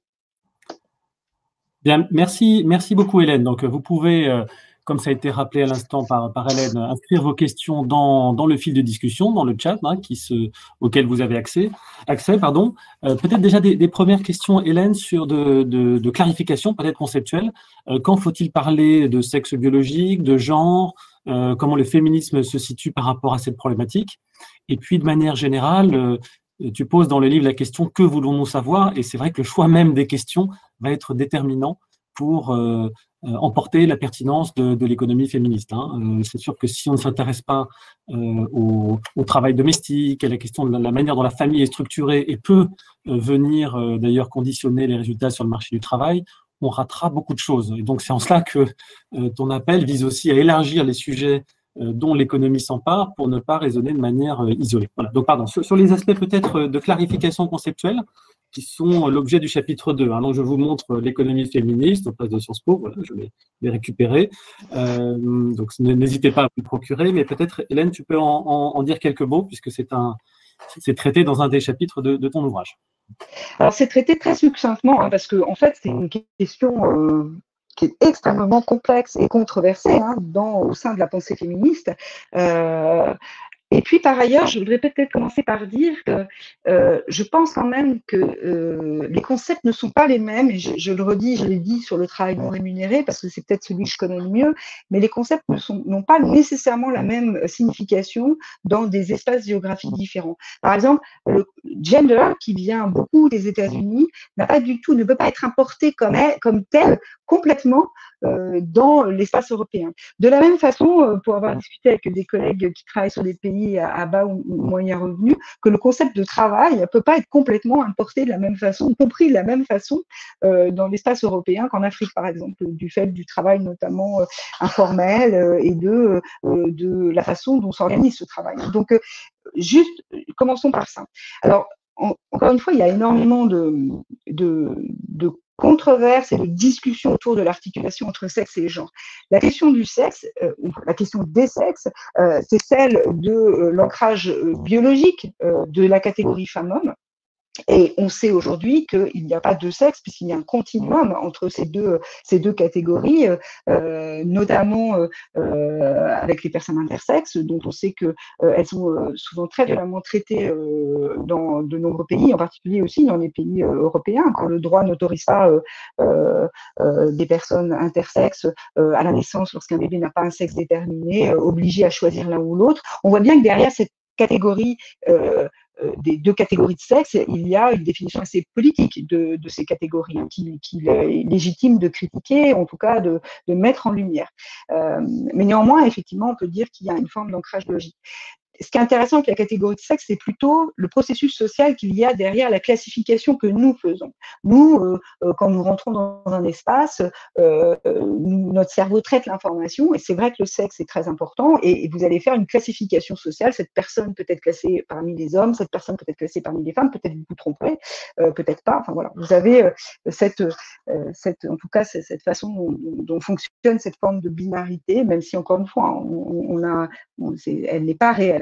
S1: Bien, merci beaucoup Hélène. Donc vous pouvez, comme ça a été rappelé à l'instant par Hélène, inscrire vos questions dans le fil de discussion, dans le chat, hein, auquel vous avez accès. Peut-être déjà des premières questions, Hélène, sur de clarification, peut-être conceptuelle. Quand faut-il parler de sexe biologique, de genre, comment le féminisme se situe par rapport à cette problématique? Et puis, de manière générale, tu poses dans le livre la question « Que voulons-nous savoir ?» Et c'est vrai que le choix même des questions va être déterminant pour emporter la pertinence de l'économie féministe. Hein. C'est sûr que si on ne s'intéresse pas au travail domestique, à la question de la manière dont la famille est structurée et peut venir d'ailleurs conditionner les résultats sur le marché du travail, on ratera beaucoup de choses. Et donc c'est en cela que ton appel vise aussi à élargir les sujets dont l'économie s'empare pour ne pas raisonner de manière isolée. Voilà. Donc, pardon, sur les aspects peut-être de clarification conceptuelle qui sont l'objet du chapitre 2. Hein. Donc, je vous montre l'économie féministe au place de Sciences Po. Voilà, je vais les récupérer. Donc, n'hésitez pas à vous le procurer, mais peut-être, Hélène, tu peux en dire quelques mots puisque c'est traité dans un des chapitres de ton ouvrage.
S2: Alors, c'est traité très succinctement, hein, parce que en fait, c'est une question qui est extrêmement complexe et controversée, hein, au sein de la pensée féministe. Et puis, par ailleurs, je voudrais peut-être commencer par dire que je pense quand même que les concepts ne sont pas les mêmes, et je le redis, je l'ai dit sur le travail non rémunéré, parce que c'est peut-être celui que je connais le mieux, mais les concepts n'ont pas nécessairement la même signification dans des espaces géographiques différents. Par exemple, le gender, qui vient beaucoup des États-Unis, ne peut pas être importé comme tel complètement dans l'espace européen. De la même façon, pour avoir discuté avec des collègues qui travaillent sur des pays à bas ou moyen revenu, que le concept de travail ne peut pas être complètement importé de la même façon, compris de la même façon dans l'espace européen qu'en Afrique, par exemple, du fait du travail notamment informel et de la façon dont s'organise ce travail. Donc, juste, commençons par ça. Alors, encore une fois, il y a énormément de controverses et de discussions autour de l'articulation entre sexe et genre. La question du sexe, la question des sexes, c'est celle de l'ancrage biologique de la catégorie femme-homme. Et on sait aujourd'hui qu'il n'y a pas deux sexes, puisqu'il y a un continuum entre ces deux catégories, notamment avec les personnes intersexes, dont on sait qu'elles sont souvent très violemment traitées dans de nombreux pays, en particulier aussi dans les pays européens, quand le droit n'autorise pas des personnes intersexes à la naissance, lorsqu'un bébé n'a pas un sexe déterminé, obligé à choisir l'un ou l'autre. On voit bien que derrière cette catégorie des deux catégories de sexe, il y a une définition assez politique de ces catégories, hein, qu'il est légitime de critiquer, en tout cas de mettre en lumière. Mais néanmoins, effectivement, on peut dire qu'il y a une forme d'ancrage logique. Ce qui est intéressant avec la catégorie de sexe, c'est plutôt le processus social qu'il y a derrière la classification que nous faisons. Nous, quand nous rentrons dans un espace, notre cerveau traite l'information, et c'est vrai que le sexe est très important, et vous allez faire une classification sociale. Cette personne peut être classée parmi les hommes, cette personne peut être classée parmi les femmes, peut-être vous vous tromperez, peut-être pas. Enfin voilà, vous avez en tout cas cette façon dont fonctionne cette forme de binarité, même si encore une fois, elle n'est pas réelle.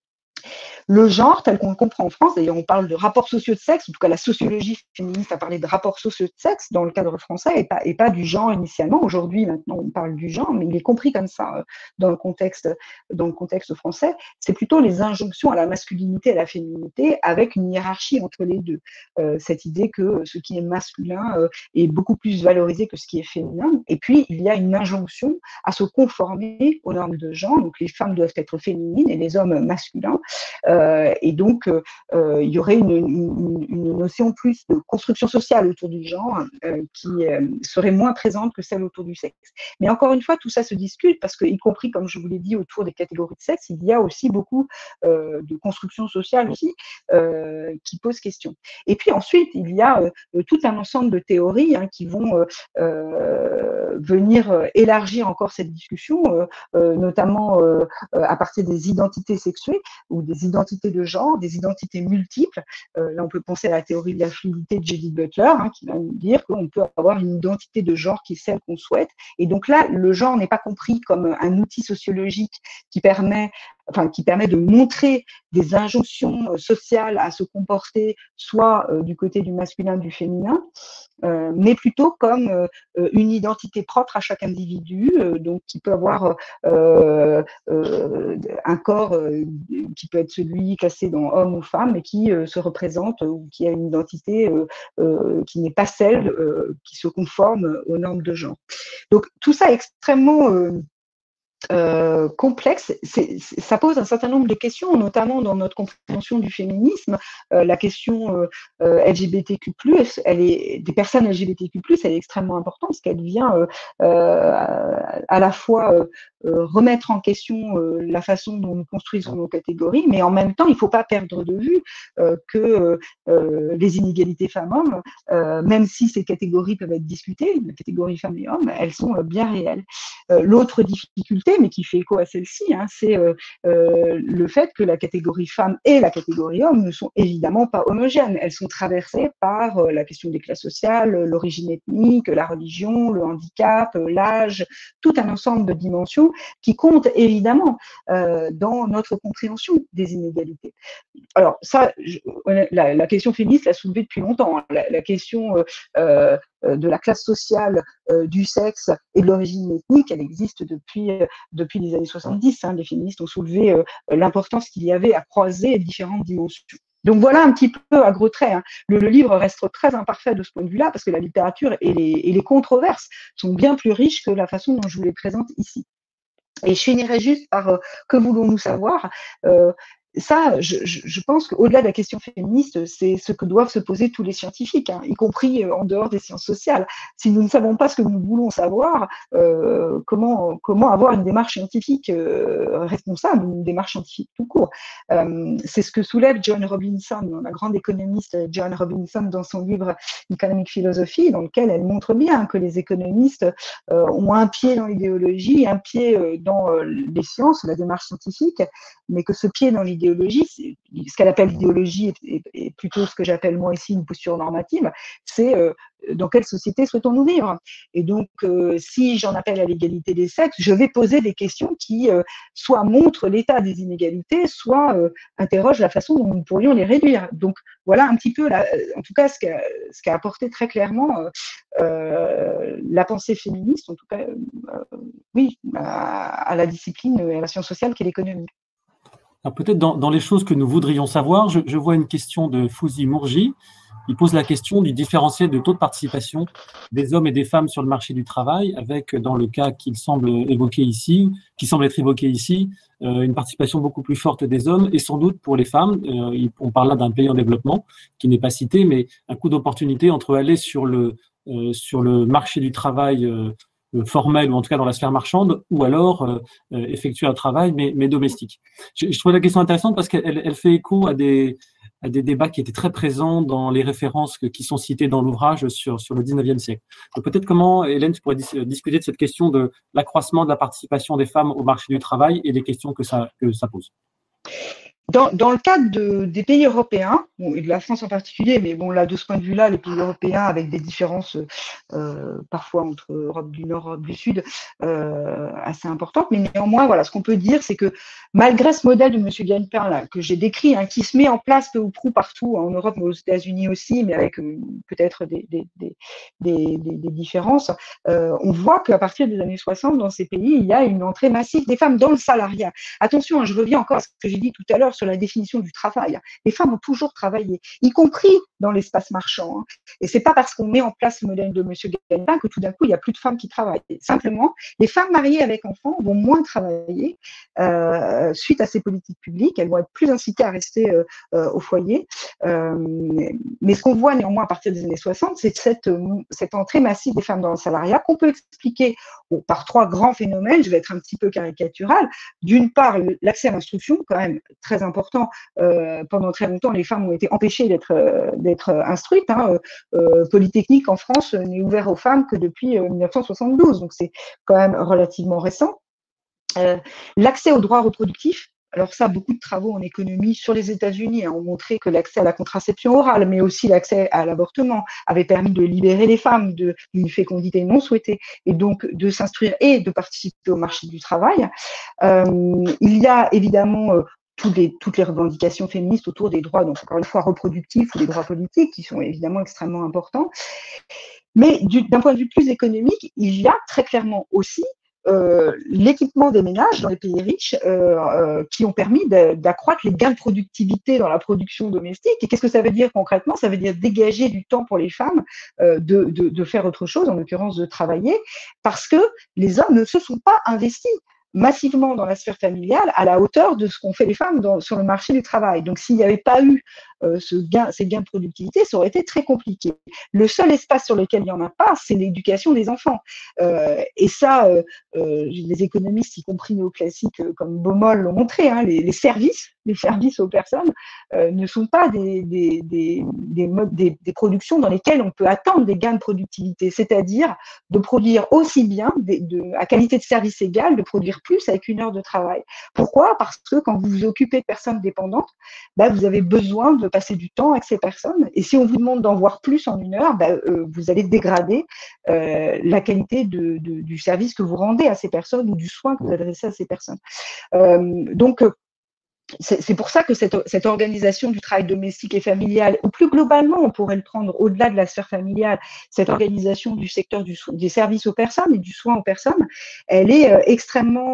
S2: Le genre, tel qu'on le comprend en France, d'ailleurs on parle de rapports sociaux de sexe, en tout cas la sociologie féministe a parlé de rapports sociaux de sexe dans le cadre français et pas du genre initialement. Aujourd'hui, maintenant, on parle du genre, mais il est compris comme ça dans le contexte français. C'est plutôt les injonctions à la masculinité et à la féminité avec une hiérarchie entre les deux. Cette idée que ce qui est masculin est beaucoup plus valorisé que ce qui est féminin. Et puis, il y a une injonction à se conformer aux normes de genre. Donc, les femmes doivent être féminines et les hommes masculins. Et donc, il y aurait une notion plus de construction sociale autour du genre qui serait moins présente que celle autour du sexe. Mais encore une fois, tout ça se discute parce que, y compris, comme je vous l'ai dit, autour des catégories de sexe, il y a aussi beaucoup de construction sociale aussi qui pose question. Et puis ensuite, il y a tout un ensemble de théories qui vont venir élargir encore cette discussion, notamment à partir des identités sexuées ou des identités de genre, des identités multiples. Là, on peut penser à la théorie de la fluidité de Judith Butler, qui va nous dire qu'on peut avoir une identité de genre qui est celle qu'on souhaite. Et donc là, le genre n'est pas compris comme un outil sociologique qui permet de montrer des injonctions sociales à se comporter soit du côté du masculin, du féminin, mais plutôt comme une identité propre à chaque individu, donc qui peut avoir un corps qui peut être celui classé dans homme ou femme, mais qui se représente ou qui a une identité qui n'est pas celle qui se conforme aux normes de genre. Donc tout ça est extrêmement complexe, ça pose un certain nombre de questions, notamment dans notre compréhension du féminisme. La question LGBTQ+, des personnes LGBTQ+, elle est extrêmement importante parce qu'elle vient à la fois remettre en question la façon dont nous construisons nos catégories, mais en même temps, il ne faut pas perdre de vue que les inégalités femmes-hommes, même si ces catégories peuvent être discutées, les catégories femmes et hommes, elles sont bien réelles. L'autre difficulté, mais qui fait écho à celle-ci, c'est le fait que la catégorie femme et la catégorie homme ne sont évidemment pas homogènes. Elles sont traversées par la question des classes sociales, l'origine ethnique, la religion, le handicap, l'âge, tout un ensemble de dimensions qui comptent évidemment dans notre compréhension des inégalités. Alors ça, la question féministe l'a soulevée depuis longtemps. La question de la classe sociale, du sexe et de l'origine ethnique, elle existe depuis les années 70. Les féministes ont soulevé l'importance qu'il y avait à croiser différentes dimensions. Donc voilà un petit peu à gros traits. Le livre reste très imparfait de ce point de vue-là parce que la littérature et les controverses sont bien plus riches que la façon dont je vous les présente ici. Et je finirai juste par que voulons-nous savoir ça, je pense qu'au-delà de la question féministe, c'est ce que doivent se poser tous les scientifiques, y compris en dehors des sciences sociales. Si nous ne savons pas ce que nous voulons savoir, comment avoir une démarche scientifique responsable, une démarche scientifique tout court. C'est ce que soulève John Robinson, la grande économiste John Robinson, dans son livre Economic Philosophy, dans lequel elle montre bien que les économistes ont un pied dans l'idéologie, un pied dans les sciences, la démarche scientifique, mais que ce pied dans l'idéologie, ce qu'elle appelle l'idéologie est plutôt ce que j'appelle moi ici une posture normative, c'est dans quelle société souhaitons-nous vivre. Et donc, si j'en appelle à l'égalité des sexes, je vais poser des questions qui soit montrent l'état des inégalités, soit interrogent la façon dont nous pourrions les réduire. Donc, voilà un petit peu, en tout cas, ce qu'a apporté très clairement la pensée féministe, en tout cas, oui, à la discipline et à la science sociale qu'est l'économie.
S1: Alors peut-être dans les choses que nous voudrions savoir, je vois une question de Fouzi Mourji. Il pose la question du différentiel de taux de participation des hommes et des femmes sur le marché du travail, avec, dans le cas qui semble être évoqué ici, une participation beaucoup plus forte des hommes et sans doute pour les femmes. On parle là d'un pays en développement qui n'est pas cité, mais un coup d'opportunité entre aller sur le marché du travail formel ou en tout cas dans la sphère marchande, ou alors effectuer un travail mais domestique. Je trouve la question intéressante parce qu'elle fait écho à des débats qui étaient très présents dans les références qui sont citées dans l'ouvrage sur le 19e siècle. Donc peut-être comment, Hélène, tu pourrais discuter de cette question de l'accroissement de la participation des femmes au marché du travail et des questions que ça pose.
S2: Dans le cadre des pays européens, et de la France en particulier, mais bon, là, de ce point de vue-là, les pays européens, avec des différences parfois entre Europe du Nord et Europe du Sud, assez importantes, mais néanmoins, voilà, ce qu'on peut dire, c'est que malgré ce modèle de M. Gagne-Pain, que j'ai décrit, qui se met en place peu ou prou partout, en Europe, mais aux États-Unis aussi, mais avec peut-être des différences, on voit qu'à partir des années 60, dans ces pays, il y a une entrée massive des femmes dans le salariat. Attention, je reviens encore à ce que j'ai dit tout à l'heure sur la définition du travail. Les femmes ont toujours travaillé, y compris dans l'espace marchand. Hein. Et c'est pas parce qu'on met en place le modèle de Monsieur Galpin que tout d'un coup, il n'y a plus de femmes qui travaillent. Simplement, les femmes mariées avec enfants vont moins travailler suite à ces politiques publiques. Elles vont être plus incitées à rester au foyer. Mais ce qu'on voit néanmoins à partir des années 60, c'est cette entrée massive des femmes dans le salariat qu'on peut expliquer par trois grands phénomènes. Je vais être un petit peu caricatural. D'une part, l'accès à l'instruction, quand même très important. Pendant très longtemps, les femmes ont été empêchées d'être instruites. Hein. Polytechnique en France n'est ouvert aux femmes que depuis 1972, donc c'est quand même relativement récent. L'accès aux droits reproductifs. Alors ça, beaucoup de travaux en économie sur les États-Unis ont montré que l'accès à la contraception orale, mais aussi l'accès à l'avortement, avait permis de libérer les femmes d'une fécondité non souhaitée et donc de s'instruire et de participer au marché du travail. Il y a évidemment toutes les revendications féministes autour des droits, donc encore une fois reproductifs ou des droits politiques, qui sont évidemment extrêmement importants. Mais d'un point de vue plus économique, il y a très clairement aussi l'équipement des ménages dans les pays riches qui ont permis d'accroître les gains de productivité dans la production domestique. Et qu'est-ce que ça veut dire concrètement? Ça veut dire dégager du temps pour les femmes de faire autre chose, en l'occurrence de travailler, parce que les hommes ne se sont pas investis massivement dans la sphère familiale à la hauteur de ce qu'ont fait les femmes sur le marché du travail. Donc, s'il n'y avait pas eu ces gains de productivité, ça aurait été très compliqué. Le seul espace sur lequel il n'y en a pas, c'est l'éducation des enfants. Et ça, les économistes, y compris néoclassiques comme Baumol, l'ont montré, hein, les services aux personnes ne sont pas des productions dans lesquelles on peut attendre des gains de productivité, c'est-à-dire de produire aussi bien, à qualité de service égale, de produire plus avec une heure de travail. Pourquoi? Parce que quand vous vous occupez de personnes dépendantes, vous avez besoin de passer du temps avec ces personnes. Et si on vous demande d'en voir plus en une heure, vous allez dégrader la qualité du service que vous rendez à ces personnes ou du soin que vous adressez à ces personnes. Donc, c'est pour ça que cette organisation du travail domestique et familial, ou plus globalement, on pourrait le prendre au-delà de la sphère familiale, cette organisation du secteur des services aux personnes et du soin aux personnes, elle est extrêmement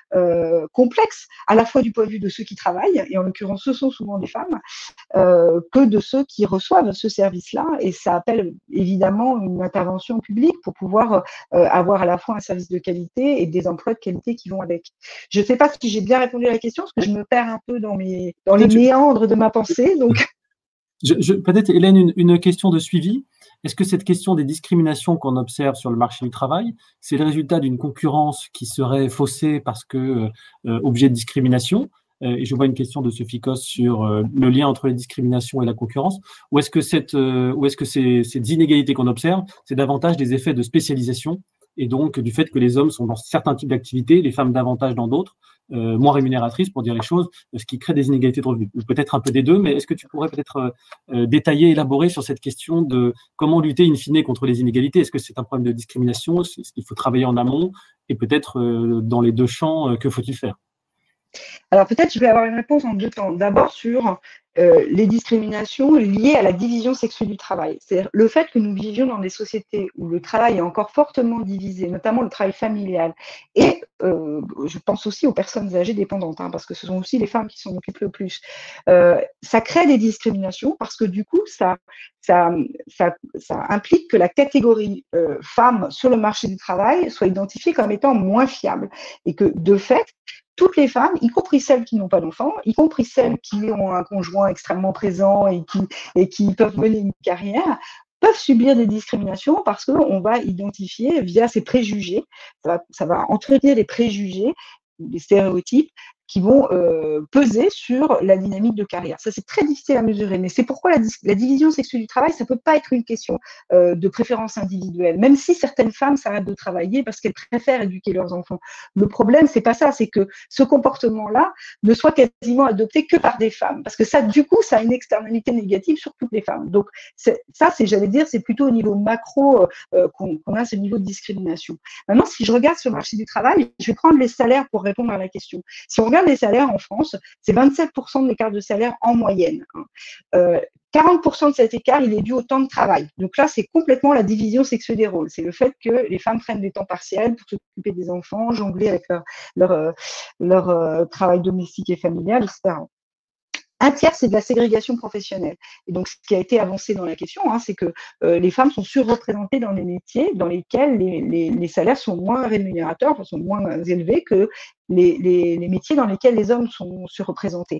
S2: complexe, à la fois du point de vue de ceux qui travaillent, et en l'occurrence ce sont souvent des femmes, que de ceux qui reçoivent ce service-là, et ça appelle évidemment une intervention publique pour pouvoir avoir à la fois un service de qualité et des emplois de qualité qui vont avec. Je ne sais pas si j'ai bien répondu à la question, parce que je me perds un peu dans les méandres de ma pensée. Donc,
S1: peut-être, Hélène, une question de suivi. Est-ce que cette question des discriminations qu'on observe sur le marché du travail, c'est le résultat d'une concurrence qui serait faussée parce que objet de discrimination? Et je vois une question de Sophie Cos sur le lien entre les discriminations et la concurrence. Ou est-ce que ces inégalités qu'on observe, c'est davantage des effets de spécialisation et donc du fait que les hommes sont dans certains types d'activités, les femmes davantage dans d'autres, moins rémunératrices pour dire les choses, ce qui crée des inégalités de revenus. Ou peut-être un peu des deux, mais est-ce que tu pourrais peut-être détailler, élaborer sur cette question de comment lutter in fine contre les inégalités? Est-ce que c'est un problème de discrimination? Est-ce qu'il faut travailler en amont? Et peut-être dans les deux champs, que faut-il faire?
S2: Alors peut-être je vais avoir une réponse en deux temps. D'abord sur les discriminations liées à la division sexuelle du travail. C'est-à-dire le fait que nous vivions dans des sociétés où le travail est encore fortement divisé, notamment le travail familial. Et je pense aussi aux personnes âgées dépendantes, hein, parce que ce sont aussi les femmes qui s'en occupent le plus. Ça crée des discriminations parce que du coup, ça implique que la catégorie femme sur le marché du travail soit identifiée comme étant moins fiable. Et que de fait, toutes les femmes, y compris celles qui n'ont pas d'enfants, y compris celles qui ont un conjoint extrêmement présent et qui peuvent mener une carrière, peuvent subir des discriminations parce qu'on va identifier via ces préjugés, ça va entretenir des préjugés, des stéréotypes qui vont peser sur la dynamique de carrière. Ça, c'est très difficile à mesurer, mais c'est pourquoi la division sexuelle du travail, ça ne peut pas être une question de préférence individuelle, même si certaines femmes s'arrêtent de travailler parce qu'elles préfèrent éduquer leurs enfants. Le problème, c'est pas ça, c'est que ce comportement-là ne soit quasiment adopté que par des femmes, parce que ça, du coup, ça a une externalité négative sur toutes les femmes. Donc, j'allais dire, c'est plutôt au niveau macro qu'on a ce niveau de discrimination. Maintenant, si je regarde sur le marché du travail, je vais prendre les salaires pour répondre à la question. Si on regarde les salaires en France, c'est 27% de l'écart de salaire en moyenne. 40% de cet écart, il est dû au temps de travail. Donc là, c'est complètement la division sexuelle des rôles. C'est le fait que les femmes prennent des temps partiels pour s'occuper des enfants, jongler avec leur travail domestique et familial, etc. Un tiers, c'est de la ségrégation professionnelle. Et donc, ce qui a été avancé dans la question, c'est que les femmes sont surreprésentées dans les métiers dans lesquels les salaires sont moins rémunérateurs, sont moins élevés que les métiers dans lesquels les hommes sont surreprésentés.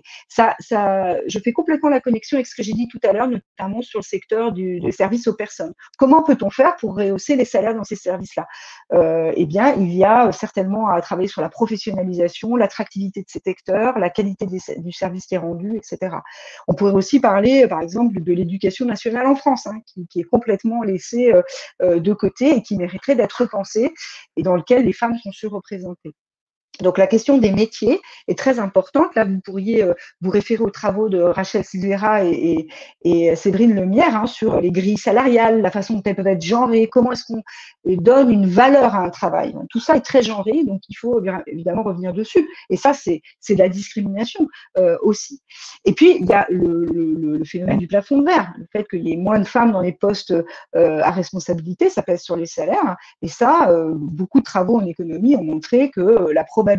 S2: Je fais complètement la connexion avec ce que j'ai dit tout à l'heure, notamment sur le secteur du service aux personnes. Comment peut-on faire pour rehausser les salaires dans ces services-là? Eh bien, il y a certainement à travailler sur la professionnalisation, l'attractivité de ces secteurs, la qualité du service qui est rendu, etc. On pourrait aussi parler, par exemple, de l'éducation nationale en France, qui est complètement laissée de côté et qui mériterait d'être repensée et dans lequel les femmes sont surreprésentées. Donc, la question des métiers est très importante. Là, vous pourriez vous référer aux travaux de Rachel Silveira et Séverine Lemierre sur les grilles salariales, la façon dont elles peuvent être genrées, comment est-ce qu'on donne une valeur à un travail. Donc, tout ça est très genré, donc il faut évidemment revenir dessus. Et ça, c'est de la discrimination aussi. Et puis, il y a le phénomène du plafond de verre, le fait qu'il y ait moins de femmes dans les postes à responsabilité, ça pèse sur les salaires. Et ça, beaucoup de travaux en économie ont montré que la probabilité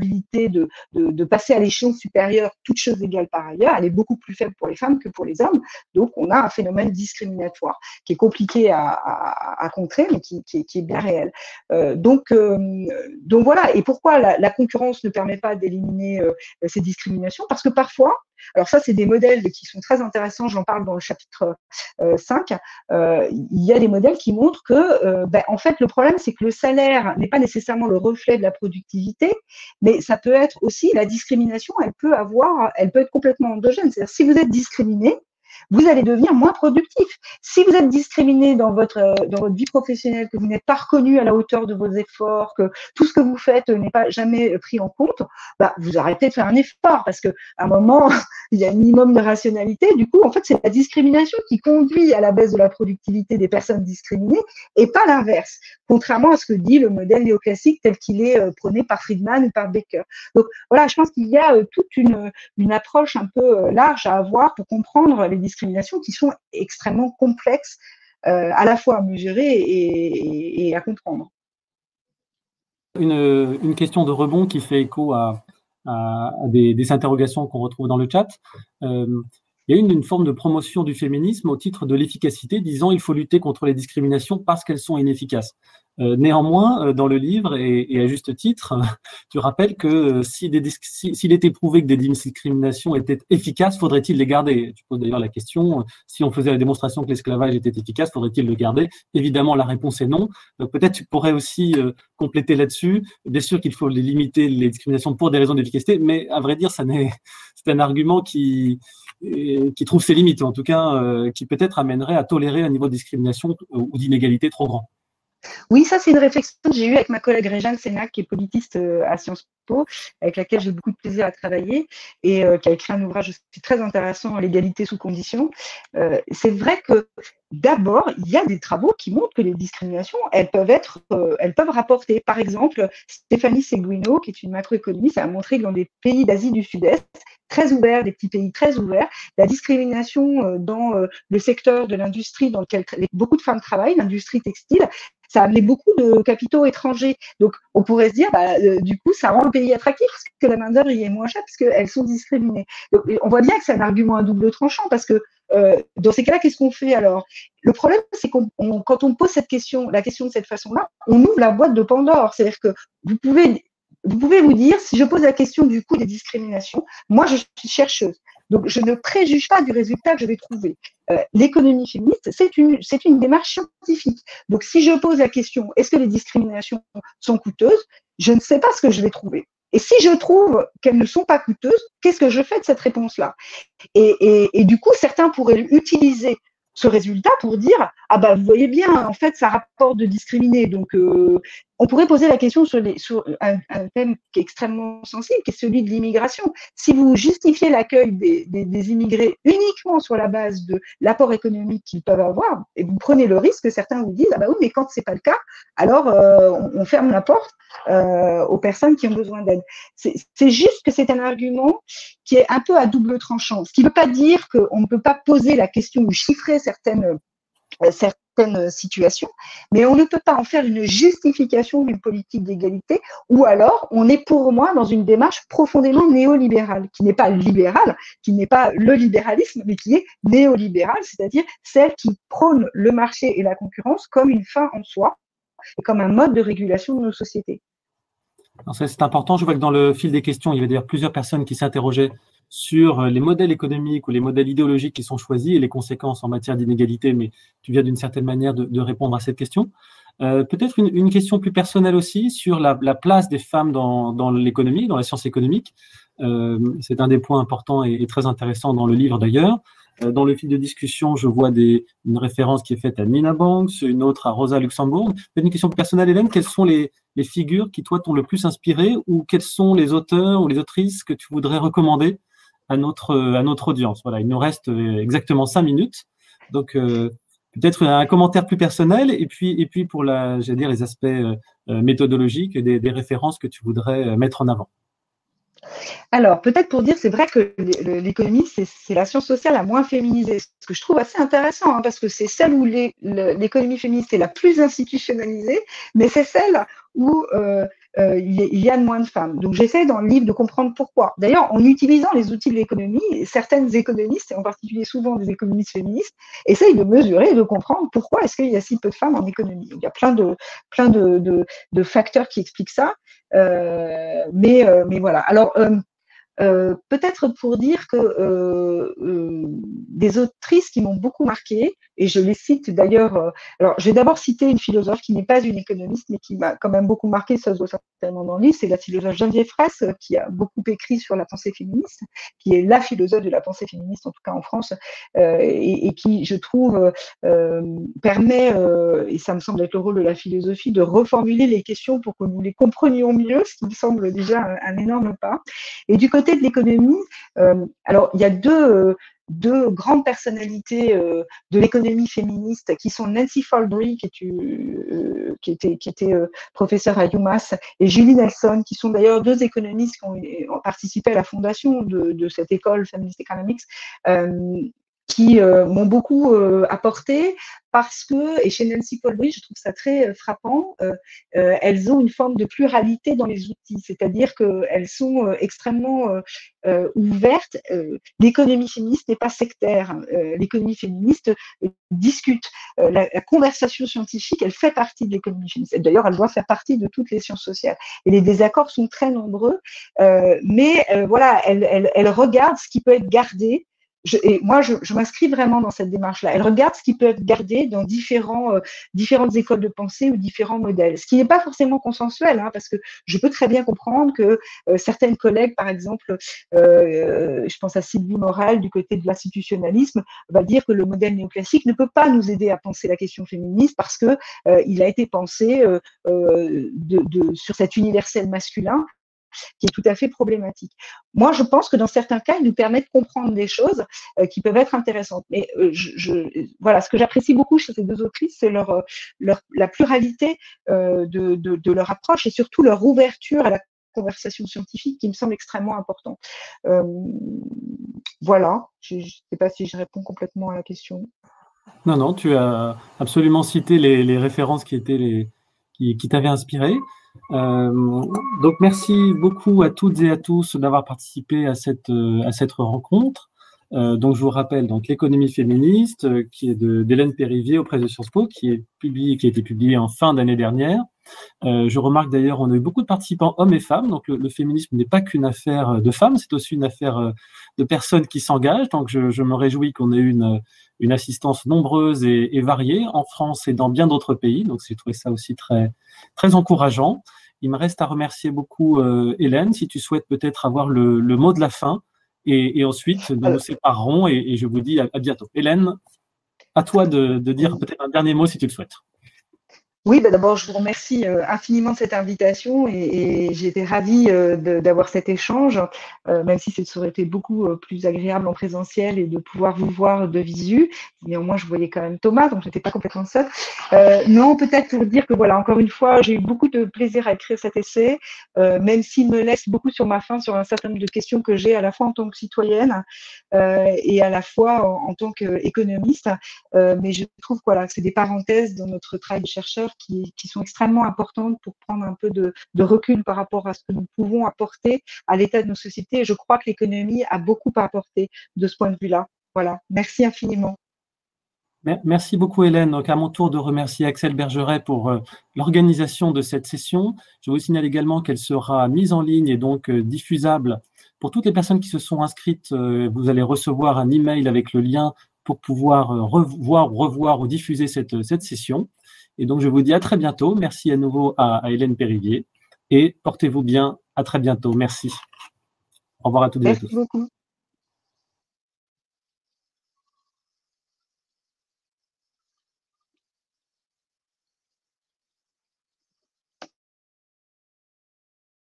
S2: de passer à l'échelon supérieur, toutes choses égales par ailleurs, elle est beaucoup plus faible pour les femmes que pour les hommes. Donc, on a un phénomène discriminatoire qui est compliqué à contrer, mais qui est bien réel. Donc voilà. Et pourquoi la concurrence ne permet pas d'éliminer ces discriminations? Parce que parfois, alors ça, c'est des modèles qui sont très intéressants, j'en parle dans le chapitre 5, il y a des modèles qui montrent que, en fait, le problème, c'est que le salaire n'est pas nécessairement le reflet de la productivité, mais ça peut être aussi, la discrimination, elle peut être complètement endogène. C'est-à-dire, si vous êtes discriminé, vous allez devenir moins productif. Si vous êtes discriminé dans votre vie professionnelle, que vous n'êtes pas reconnu à la hauteur de vos efforts, que tout ce que vous faites n'est pas jamais pris en compte, vous arrêtez de faire un effort parce qu'à un moment, il y a un minimum de rationalité. Du coup, en fait, c'est la discrimination qui conduit à la baisse de la productivité des personnes discriminées et pas l'inverse, contrairement à ce que dit le modèle néoclassique tel qu'il est prôné par Friedman ou par Becker. Donc voilà, je pense qu'il y a toute une approche un peu large à avoir pour comprendre les discriminations qui sont extrêmement complexes à la fois à mesurer et à comprendre.
S1: Une question de rebond qui fait écho à des interrogations qu'on retrouve dans le chat. Il y a une forme de promotion du féminisme au titre de l'efficacité, disant il faut lutter contre les discriminations parce qu'elles sont inefficaces. Néanmoins, dans le livre, et à juste titre, tu rappelles que s'il était prouvé que des discriminations étaient efficaces, faudrait-il les garder? Tu poses d'ailleurs la question, si on faisait la démonstration que l'esclavage était efficace, faudrait-il le garder? Évidemment, la réponse est non. Peut-être tu pourrais aussi compléter là-dessus. Bien sûr qu'il faut limiter les discriminations pour des raisons d'efficacité, mais à vrai dire, c'est un argument qui trouve ses limites, ou en tout cas qui peut-être amènerait à tolérer un niveau de discrimination ou d'inégalité trop grand.
S2: Oui, ça, c'est une réflexion que j'ai eue avec ma collègue Réjeanne Sénac, qui est politiste à Sciences Po, avec laquelle j'ai beaucoup de plaisir à travailler et qui a écrit un ouvrage aussi très intéressant, L'égalité sous conditions. C'est vrai que d'abord, il y a des travaux qui montrent que les discriminations, elles peuvent rapporter. Par exemple, Stéphanie Seguino, qui est une macroéconomiste, a montré que dans des pays d'Asie du Sud-Est, très ouverts, des petits pays très ouverts, la discrimination dans le secteur de l'industrie dans lequel beaucoup de femmes travaillent, l'industrie textile, ça a amené beaucoup de capitaux étrangers. Donc, on pourrait se dire, du coup, ça rend le pays attractif parce que la main-d'œuvre y est moins chère parce qu'elles sont discriminées. Donc, on voit bien que c'est un argument à double tranchant parce que dans ces cas-là, qu'est-ce qu'on fait alors? Le problème, c'est quand on pose la question de cette façon-là, on ouvre la boîte de Pandore. C'est-à-dire que vous pouvez vous dire, si je pose la question du coût des discriminations, moi, je suis chercheuse. Donc, je ne préjuge pas du résultat que je vais trouver. L'économie féministe, c'est une démarche scientifique. Donc, si je pose la question, est-ce que les discriminations sont coûteuses? Je ne sais pas ce que je vais trouver. Et si je trouve qu'elles ne sont pas coûteuses, qu'est-ce que je fais de cette réponse-là? Et du coup, certains pourraient utiliser ce résultat pour dire, vous voyez bien, en fait, ça rapporte de discriminer. Donc, on pourrait poser la question sur un thème qui est extrêmement sensible, qui est celui de l'immigration. Si vous justifiez l'accueil des immigrés uniquement sur la base de l'apport économique qu'ils peuvent avoir, et vous prenez le risque que certains vous disent, oui, mais quand c'est pas le cas, alors on ferme la porte aux personnes qui ont besoin d'aide. C'est juste que c'est un argument qui est un peu à double tranchant. Ce qui ne veut pas dire qu'on ne peut pas poser la question ou chiffrer certains certaines situations, mais on ne peut pas en faire une justification d'une politique d'égalité, ou alors on est pour moi dans une démarche profondément néolibérale, qui n'est pas libérale, qui n'est pas le libéralisme, mais qui est néolibérale, c'est-à-dire celle qui prône le marché et la concurrence comme une fin en soi, et comme un mode de régulation de nos sociétés.
S1: C'est important. Je vois que dans le fil des questions, il y avait d'ailleurs plusieurs personnes qui s'interrogeaient sur les modèles économiques ou les modèles idéologiques qui sont choisis et les conséquences en matière d'inégalité, mais tu viens d'une certaine manière de répondre à cette question. Peut-être une question plus personnelle aussi sur la place des femmes dans l'économie, dans la science économique. C'est un des points importants et très intéressants dans le livre d'ailleurs. Dans le fil de discussion, je vois une référence qui est faite à Nina Banks, une autre à Rosa Luxembourg. Une question personnelle, Hélène, quelles sont les figures qui, toi, t'ont le plus inspiré, ou quels sont les auteurs ou les autrices que tu voudrais recommander à notre audience? Voilà, il nous reste exactement 5 minutes. Donc, peut-être un commentaire plus personnel, et puis pour j'allais dire, les aspects méthodologiques, des références que tu voudrais mettre en avant.
S2: Alors, peut-être pour dire, c'est vrai que l'économie, c'est la science sociale la moins féminisée, ce que je trouve assez intéressant, hein, parce que c'est celle où l'économie féministe est la plus institutionnalisée, mais c'est celle où il y a moins de femmes. Donc, j'essaie dans le livre de comprendre pourquoi. D'ailleurs, en utilisant les outils de l'économie, certaines économistes, et en particulier souvent des économistes féministes, essayent de mesurer et de comprendre pourquoi est-ce qu'il y a si peu de femmes en économie. Donc, il y a plein de facteurs qui expliquent ça. Mais voilà. Alors, peut-être pour dire que des autrices qui m'ont beaucoup marquée, et je les cite d'ailleurs, alors je vais d'abord citer une philosophe qui n'est pas une économiste, mais qui m'a quand même beaucoup marquée, ça se voit certainement dans le livre, c'est la philosophe Geneviève Fraisse, qui a beaucoup écrit sur la pensée féministe, qui est la philosophe de la pensée féministe, en tout cas en France, et qui, je trouve, permet, et ça me semble être le rôle de la philosophie, de reformuler les questions pour que nous les comprenions mieux, ce qui me semble déjà un énorme pas. Et du côté de l'économie, alors il y a deux grandes personnalités de l'économie féministe qui sont Nancy Faldry, qui était professeure à UMass, et Julie Nelson, qui sont d'ailleurs deux économistes qui ont participé à la fondation de cette école Feminist Economics, qui m'ont beaucoup apporté parce que, et chez Nancy Faldry, je trouve ça très frappant, elles ont une forme de pluralité dans les outils, c'est-à-dire qu'elles sont extrêmement ouvertes. L'économie féministe n'est pas sectaire. L'économie féministe discute. La conversation scientifique, elle fait partie de l'économie féministe. D'ailleurs, elle doit faire partie de toutes les sciences sociales. Et les désaccords sont très nombreux, mais voilà, elle regarde ce qui peut être gardé. Et moi, je m'inscris vraiment dans cette démarche-là. Elle regarde ce qui peut être gardé dans différentes écoles de pensée ou différents modèles. Ce qui n'est pas forcément consensuel, hein, parce que je peux très bien comprendre que certaines collègues, par exemple, je pense à Sylvie Morel du côté de l'institutionnalisme, va dire que le modèle néoclassique ne peut pas nous aider à penser la question féministe parce que il a été pensé sur cet universel masculin qui est tout à fait problématique. Moi, je pense que dans certains cas, il nous permet de comprendre des choses qui peuvent être intéressantes. Mais voilà, ce que j'apprécie beaucoup chez ces deux autrices, c'est la pluralité de leur approche et surtout leur ouverture à la conversation scientifique qui me semble extrêmement important. Voilà, je ne sais pas si je réponds complètement à la question.
S1: Non, tu as absolument cité les références qui t'avaient inspiré. Donc merci beaucoup à toutes et à tous d'avoir participé à cette rencontre. Donc je vous rappelle donc l'économie féministe qui est d'Hélène Périvier auprès de Sciences Po, qui a été publiée en fin d'année dernière. Je remarque d'ailleurs on a eu beaucoup de participants hommes et femmes, donc le féminisme n'est pas qu'une affaire de femmes, c'est aussi une affaire de personnes qui s'engagent. Donc je me réjouis qu'on ait eu une assistance nombreuse et variée en France et dans bien d'autres pays. Donc j'ai trouvé ça aussi très très encourageant. Il me reste à remercier beaucoup Hélène, si tu souhaites peut-être avoir le mot de la fin, et ensuite nous nous séparerons et je vous dis à bientôt. Hélène, à toi de dire peut-être un dernier mot si tu le souhaites.
S2: Oui, bah d'abord, je vous remercie infiniment de cette invitation et j'ai été ravie d'avoir cet échange, même si ça aurait été beaucoup plus agréable en présentiel et de pouvoir vous voir de visu. Néanmoins, je voyais quand même Thomas, donc je n'étais pas complètement seule. Non, peut-être pour dire que voilà, encore une fois, j'ai eu beaucoup de plaisir à écrire cet essai, même s'il me laisse beaucoup sur ma faim sur un certain nombre de questions que j'ai à la fois en tant que citoyenne et à la fois en tant qu'économiste. Mais je trouve voilà, que c'est des parenthèses dans notre travail de chercheur qui sont extrêmement importantes pour prendre un peu de recul par rapport à ce que nous pouvons apporter à l'état de nos sociétés. Et je crois que l'économie a beaucoup à apporter de ce point de vue-là. Voilà, merci infiniment.
S1: Merci beaucoup Hélène. Donc à mon tour de remercier Axel Bergeret pour l'organisation de cette session. Je vous signale également qu'elle sera mise en ligne et donc diffusable pour toutes les personnes qui se sont inscrites. Vous allez recevoir un email avec le lien pour pouvoir revoir ou diffuser cette session. Et donc je vous dis à très bientôt. Merci à nouveau à Hélène Périvier et portez-vous bien. À très bientôt. Merci. Au revoir à toutes et à
S2: Merci
S1: tous.
S2: beaucoup.